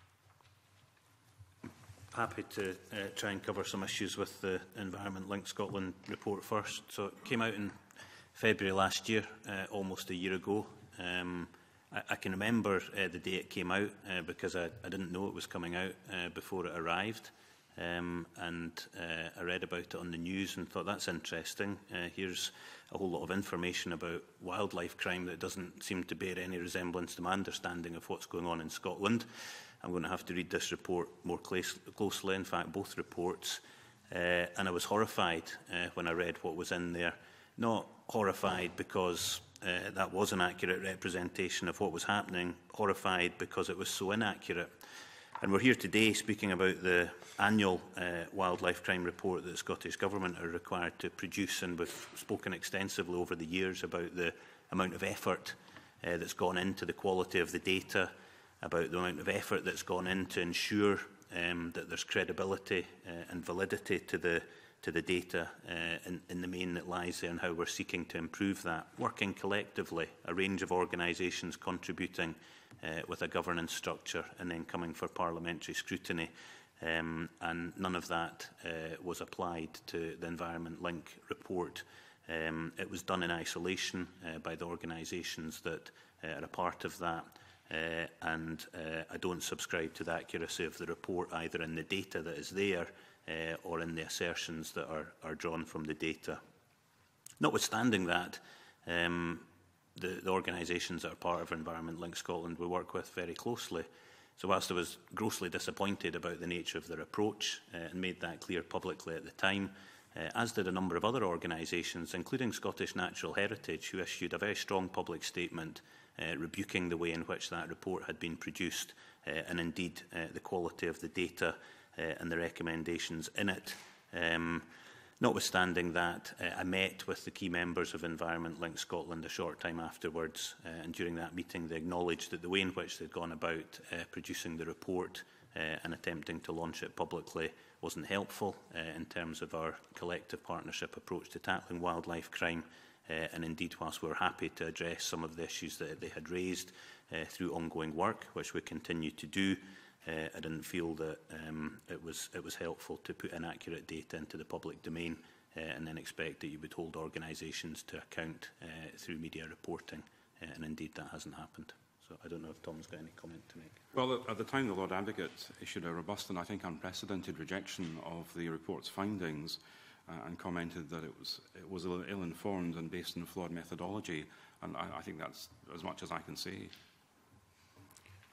Happy to uh, try and cover some issues with the Environment Link Scotland report first. So it came out in February last year, uh, almost a year ago. Um, I, I can remember uh, the day it came out uh, because I, I didn't know it was coming out uh, before it arrived. Um, and uh, I read about it on the news and thought, that's interesting. Uh, here's a whole lot of information about wildlife crime that doesn't seem to bear any resemblance to my understanding of what's going on in Scotland. I'm going to have to read this report more closely, in fact, both reports. Uh, and I was horrified uh, when I read what was in there. Not horrified because uh, that was an accurate representation of what was happening, horrified because it was so inaccurate. And we're here today speaking about the annual uh, wildlife crime report that the Scottish Government are required to produce, and we've spoken extensively over the years about the amount of effort uh, that's gone into the quality of the data, about the amount of effort that's gone in to ensure um, that there's credibility uh, and validity to the to the data uh, in, in the main that lies there, and how we're seeking to improve that, working collectively, a range of organisations contributing uh, with a governance structure and then coming for parliamentary scrutiny. Um, and none of that uh, was applied to the Environment Link report. Um, it was done in isolation uh, by the organisations that uh, are a part of that. Uh, and uh, I don't subscribe to the accuracy of the report, either in the data that is there uh, or in the assertions that are, are drawn from the data. Notwithstanding that, um, the, the organisations that are part of Environment Link Scotland we work with very closely. So whilst I was grossly disappointed about the nature of their approach uh, and made that clear publicly at the time, uh, as did a number of other organisations, including Scottish Natural Heritage, who issued a very strong public statement uh, rebuking the way in which that report had been produced uh, and indeed uh, the quality of the data uh, and the recommendations in it. Um, Notwithstanding that, uh, I met with the key members of Environment Link Scotland a short time afterwards, uh, and during that meeting they acknowledged that the way in which they'd gone about uh, producing the report uh, and attempting to launch it publicly wasn't helpful uh, in terms of our collective partnership approach to tackling wildlife crime. Uh, and indeed, whilst we were happy to address some of the issues that they had raised uh, through ongoing work, which we continue to do, Uh, I didn't feel that um, it was it was helpful to put inaccurate data into the public domain uh, and then expect that you would hold organisations to account uh, through media reporting, uh, and indeed that hasn't happened. So I don't know if Tom's got any comment to make. Well, at the time, the Lord Advocate issued a robust and I think unprecedented rejection of the report's findings uh, and commented that it was it was ill-informed and based on flawed methodology, and I, I think that's as much as I can say.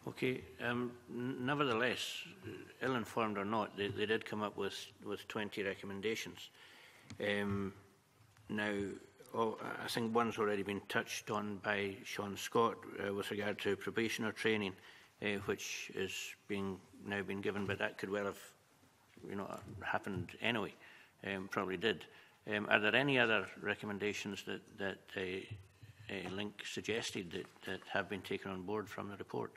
Okay. Um, nevertheless, ill-informed or not, they, they did come up with, with twenty recommendations. Um, now, oh, I think one's already been touched on by Sean Scott uh, with regard to probationer training, uh, which is being now been given, but that could well have, you know, happened anyway. Um, probably did. Um, are there any other recommendations that that uh, uh, Link suggested that, that have been taken on board from the report?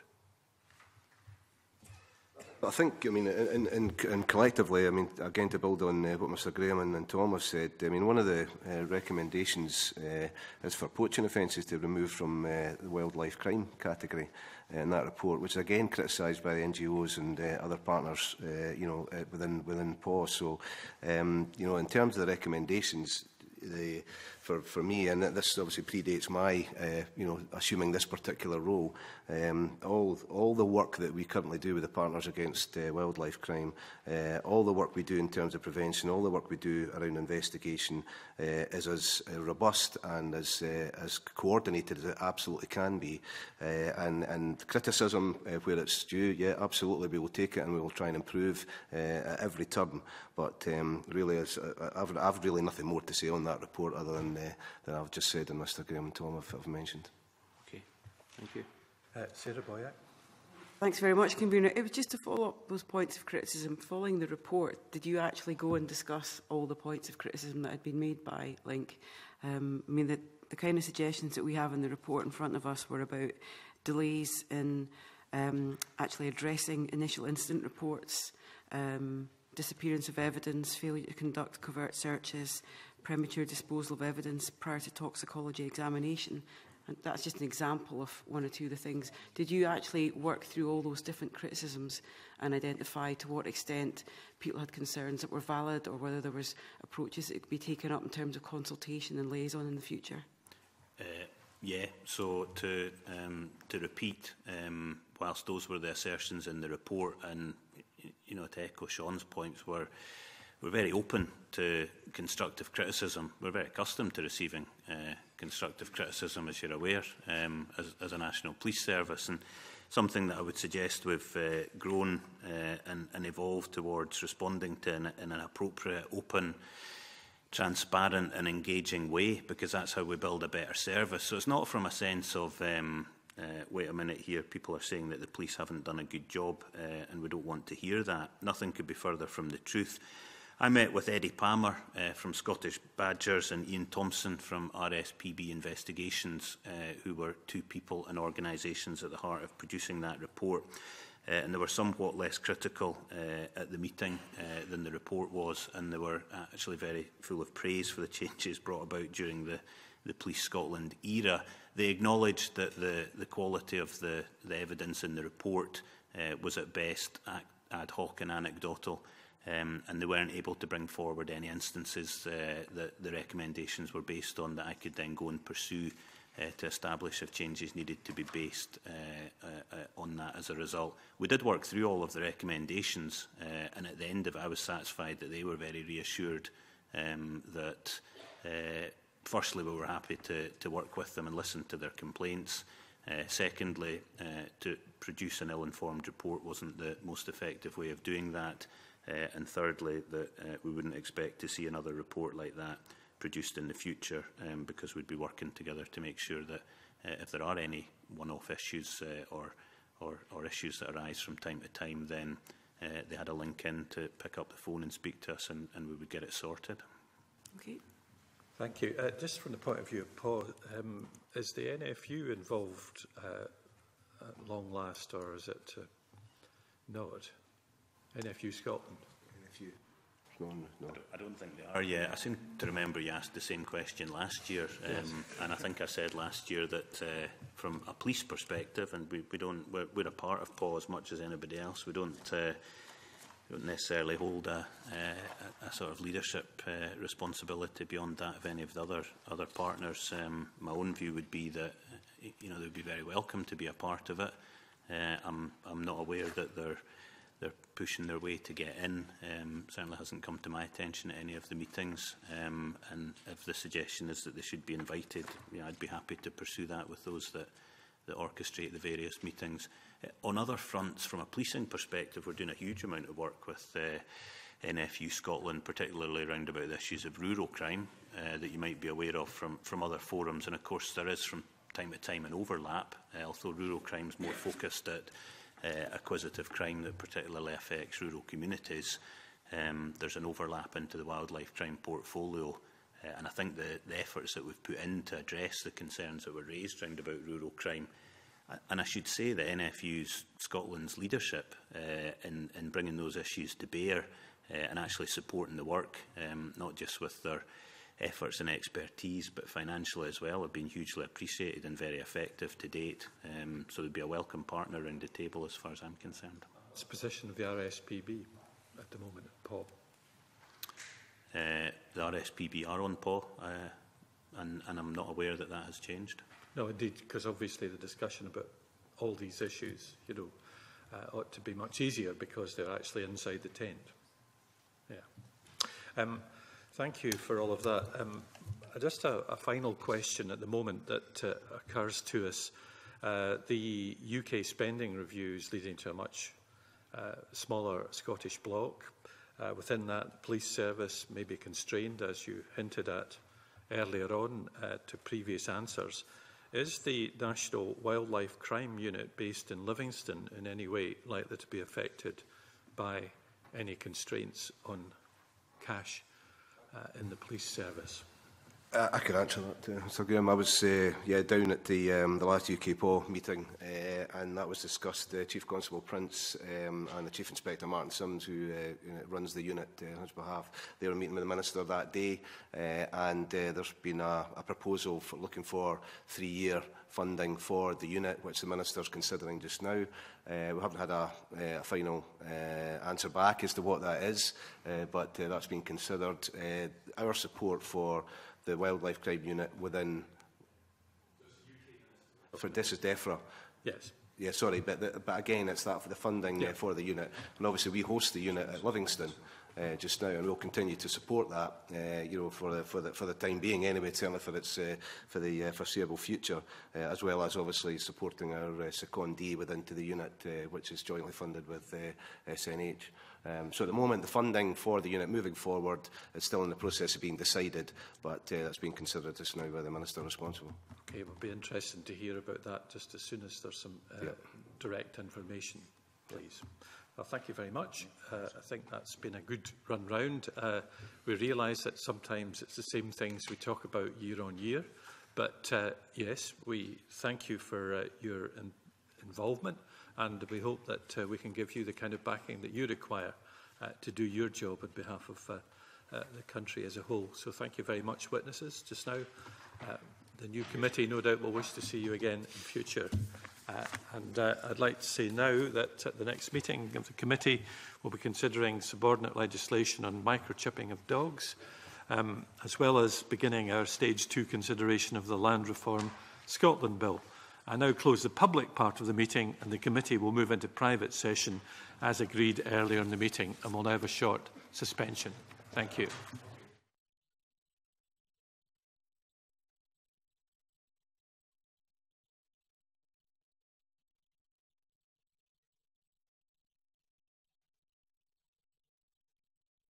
I think, I mean, in, in, in collectively, I mean, again, to build on uh, what Mr Graham and, and Tom have said, I mean, one of the uh, recommendations uh, is for poaching offences to remove from uh, the wildlife crime category uh, in that report, which is again criticised by the N G Os and uh, other partners, uh, you know, uh, within within P A W. So, um, you know, in terms of the recommendations, the, for, for me, and this obviously predates my, uh, you know, assuming this particular role, um, all, all the work that we currently do with the Partners Against uh, Wildlife Crime, uh, all the work we do in terms of prevention, all the work we do around investigation uh, is as uh, robust and as, uh, as coordinated as it absolutely can be. Uh, and, and criticism, uh, where it's due, yeah, absolutely, we will take it and we will try and improve uh, at every turn. But um, really, as, uh, I've, I've really nothing more to say on that report other than Uh, that I've just said and Mr Graham and Tom have, have mentioned. Okay, thank you. Uh, Sarah Boyack. Thanks very much, Convener. It was just to follow up those points of criticism. Following the report, did you actually go and discuss all the points of criticism that had been made by Link? Um, I mean, the, the kind of suggestions that we have in the report in front of us were about delays in um, actually addressing initial incident reports, um, disappearance of evidence, failure to conduct covert searches, premature disposal of evidence prior to toxicology examination. And that's just an example of one or two of the things. Did you actually work through all those different criticisms and identify to what extent people had concerns that were valid, or whether there was approaches that could be taken up in terms of consultation and liaison in the future? Uh, yeah, so to, um, to repeat, um, whilst those were the assertions in the report, and you know, to echo Sean's points, were We're very open to constructive criticism. We're very accustomed to receiving uh, constructive criticism, as you're aware, um, as, as a National Police Service, and something that I would suggest we've uh, grown uh, and, and evolved towards responding to in, in an appropriate, open, transparent and engaging way, because that's how we build a better service. So it's not from a sense of, um, uh, wait a minute here, people are saying that the police haven't done a good job uh, and we don't want to hear that. Nothing could be further from the truth. I met with Eddie Palmer uh, from Scottish Badgers and Ian Thompson from R S P B Investigations, uh, who were two people and organisations at the heart of producing that report. Uh, and they were somewhat less critical uh, at the meeting uh, than the report was, and they were actually very full of praise for the changes brought about during the, the Police Scotland era. They acknowledged that the, the quality of the, the evidence in the report uh, was at best ad, ad hoc and anecdotal. Um, and they weren't able to bring forward any instances uh, that the recommendations were based on that I could then go and pursue uh, to establish if changes needed to be based uh, uh, uh, on that as a result. We did work through all of the recommendations, uh, and at the end of it I was satisfied that they were very reassured um, that uh, firstly we were happy to, to work with them and listen to their complaints. Uh, secondly, uh, to produce an ill-informed report wasn't the most effective way of doing that. Uh, and thirdly, that uh, we wouldn't expect to see another report like that produced in the future, um, because we'd be working together to make sure that uh, if there are any one-off issues uh, or, or, or issues that arise from time to time, then uh, they had a link in to pick up the phone and speak to us, and, and we would get it sorted. Okay. Thank you. Uh, just from the point of view of Paul, um, is the N F U involved uh, at long last, or is it uh, not? N F U Scotland. N F U. No, no. I, don't, I don't think they are. Yeah, I seem to remember you asked the same question last year, um, yes. And I think I said last year that uh, from a police perspective, and we, we don't, we're, we're a part of P A W as much as anybody else. We don't, uh, we don't necessarily hold a, a, a sort of leadership uh, responsibility beyond that of any of the other other partners. Um, my own view would be that you know they would be very welcome to be a part of it. Uh, I'm I'm not aware that they're they're pushing their way to get in. Um, certainly hasn't come to my attention at any of the meetings. Um, and if the suggestion is that they should be invited, you know, I'd be happy to pursue that with those that, that orchestrate the various meetings. On other fronts, from a policing perspective, we're doing a huge amount of work with uh, N F U Scotland, particularly around about the issues of rural crime uh, that you might be aware of from, from other forums. And of course, there is from time to time an overlap, uh, although rural crime is more focused at uh, acquisitive crime that particularly affects rural communities. Um, there's an overlap into the wildlife crime portfolio. Uh, and I think the, the efforts that we've put in to address the concerns that were raised around about rural crime, and I should say that N F U's Scotland's leadership uh, in, in bringing those issues to bear uh, and actually supporting the work, um, not just with their efforts and expertise, but financially as well, have been hugely appreciated and very effective to date. Um, so they'd be a welcome partner around the table as far as I'm concerned. What's the position of the R S P B at the moment, Paul? Uh, the R S P B are on P A W, uh, and, and I'm not aware that that has changed. No, indeed, because obviously the discussion about all these issues, you know, uh, ought to be much easier because they're actually inside the tent. Yeah. Um, thank you for all of that. Um, just a, a final question at the moment that uh, occurs to us. Uh, the U K spending reviews leading to a much uh, smaller Scottish bloc. Uh, within that, the police service may be constrained, as you hinted at earlier on uh, to previous answers. Is the National Wildlife Crime Unit based in Livingston in any way likely to be affected by any constraints on cash uh, in the police service? Uh, I could answer that, uh, Mister Graham. I was uh, yeah, down at the, um, the last U K P O meeting, uh, and that was discussed. Uh, Chief Constable Prince um, and the Chief Inspector Martin Sims, who uh, you know, runs the unit uh, on his behalf, they were meeting with the Minister that day, uh, and uh, there's been a, a proposal for looking for three-year funding for the unit, which the Minister's considering just now. Uh, we haven't had a, a final uh, answer back as to what that is, uh, but uh, that's been considered. Uh, our support for the Wildlife Crime Unit within... For this is DEFRA. Yes. Yeah, sorry, but, the, but again, it's that for the funding yeah. uh, for the unit. And obviously we host the unit at Livingston uh, just now, and we'll continue to support that, uh, you know, for the, for, the, for the time being anyway, certainly for, its, uh, for the uh, foreseeable future, uh, as well as obviously supporting our uh, secondee within to the unit, uh, which is jointly funded with uh, S N H. Um, so at the moment, the funding for the unit moving forward is still in the process of being decided, but uh, that's being considered just now by the Minister responsible. Okay, we'll be interested to hear about that just as soon as there's some uh, yep. direct information, please. Well, thank you very much. Uh, I think that's been a good run round. Uh, we realise that sometimes it's the same things we talk about year on year, but uh, yes, we thank you for uh, your in involvement. And we hope that uh, we can give you the kind of backing that you require uh, to do your job on behalf of uh, uh, the country as a whole. So thank you very much, witnesses, just now. Uh, the new committee, no doubt, will wish to see you again in future. Uh, and uh, I'd like to say now that at the next meeting of the committee, we'll be considering subordinate legislation on microchipping of dogs, um, as well as beginning our stage two consideration of the Land Reform Scotland Bill. I now close the public part of the meeting, and the committee will move into private session as agreed earlier in the meeting, and we'll now have a short suspension. Thank you.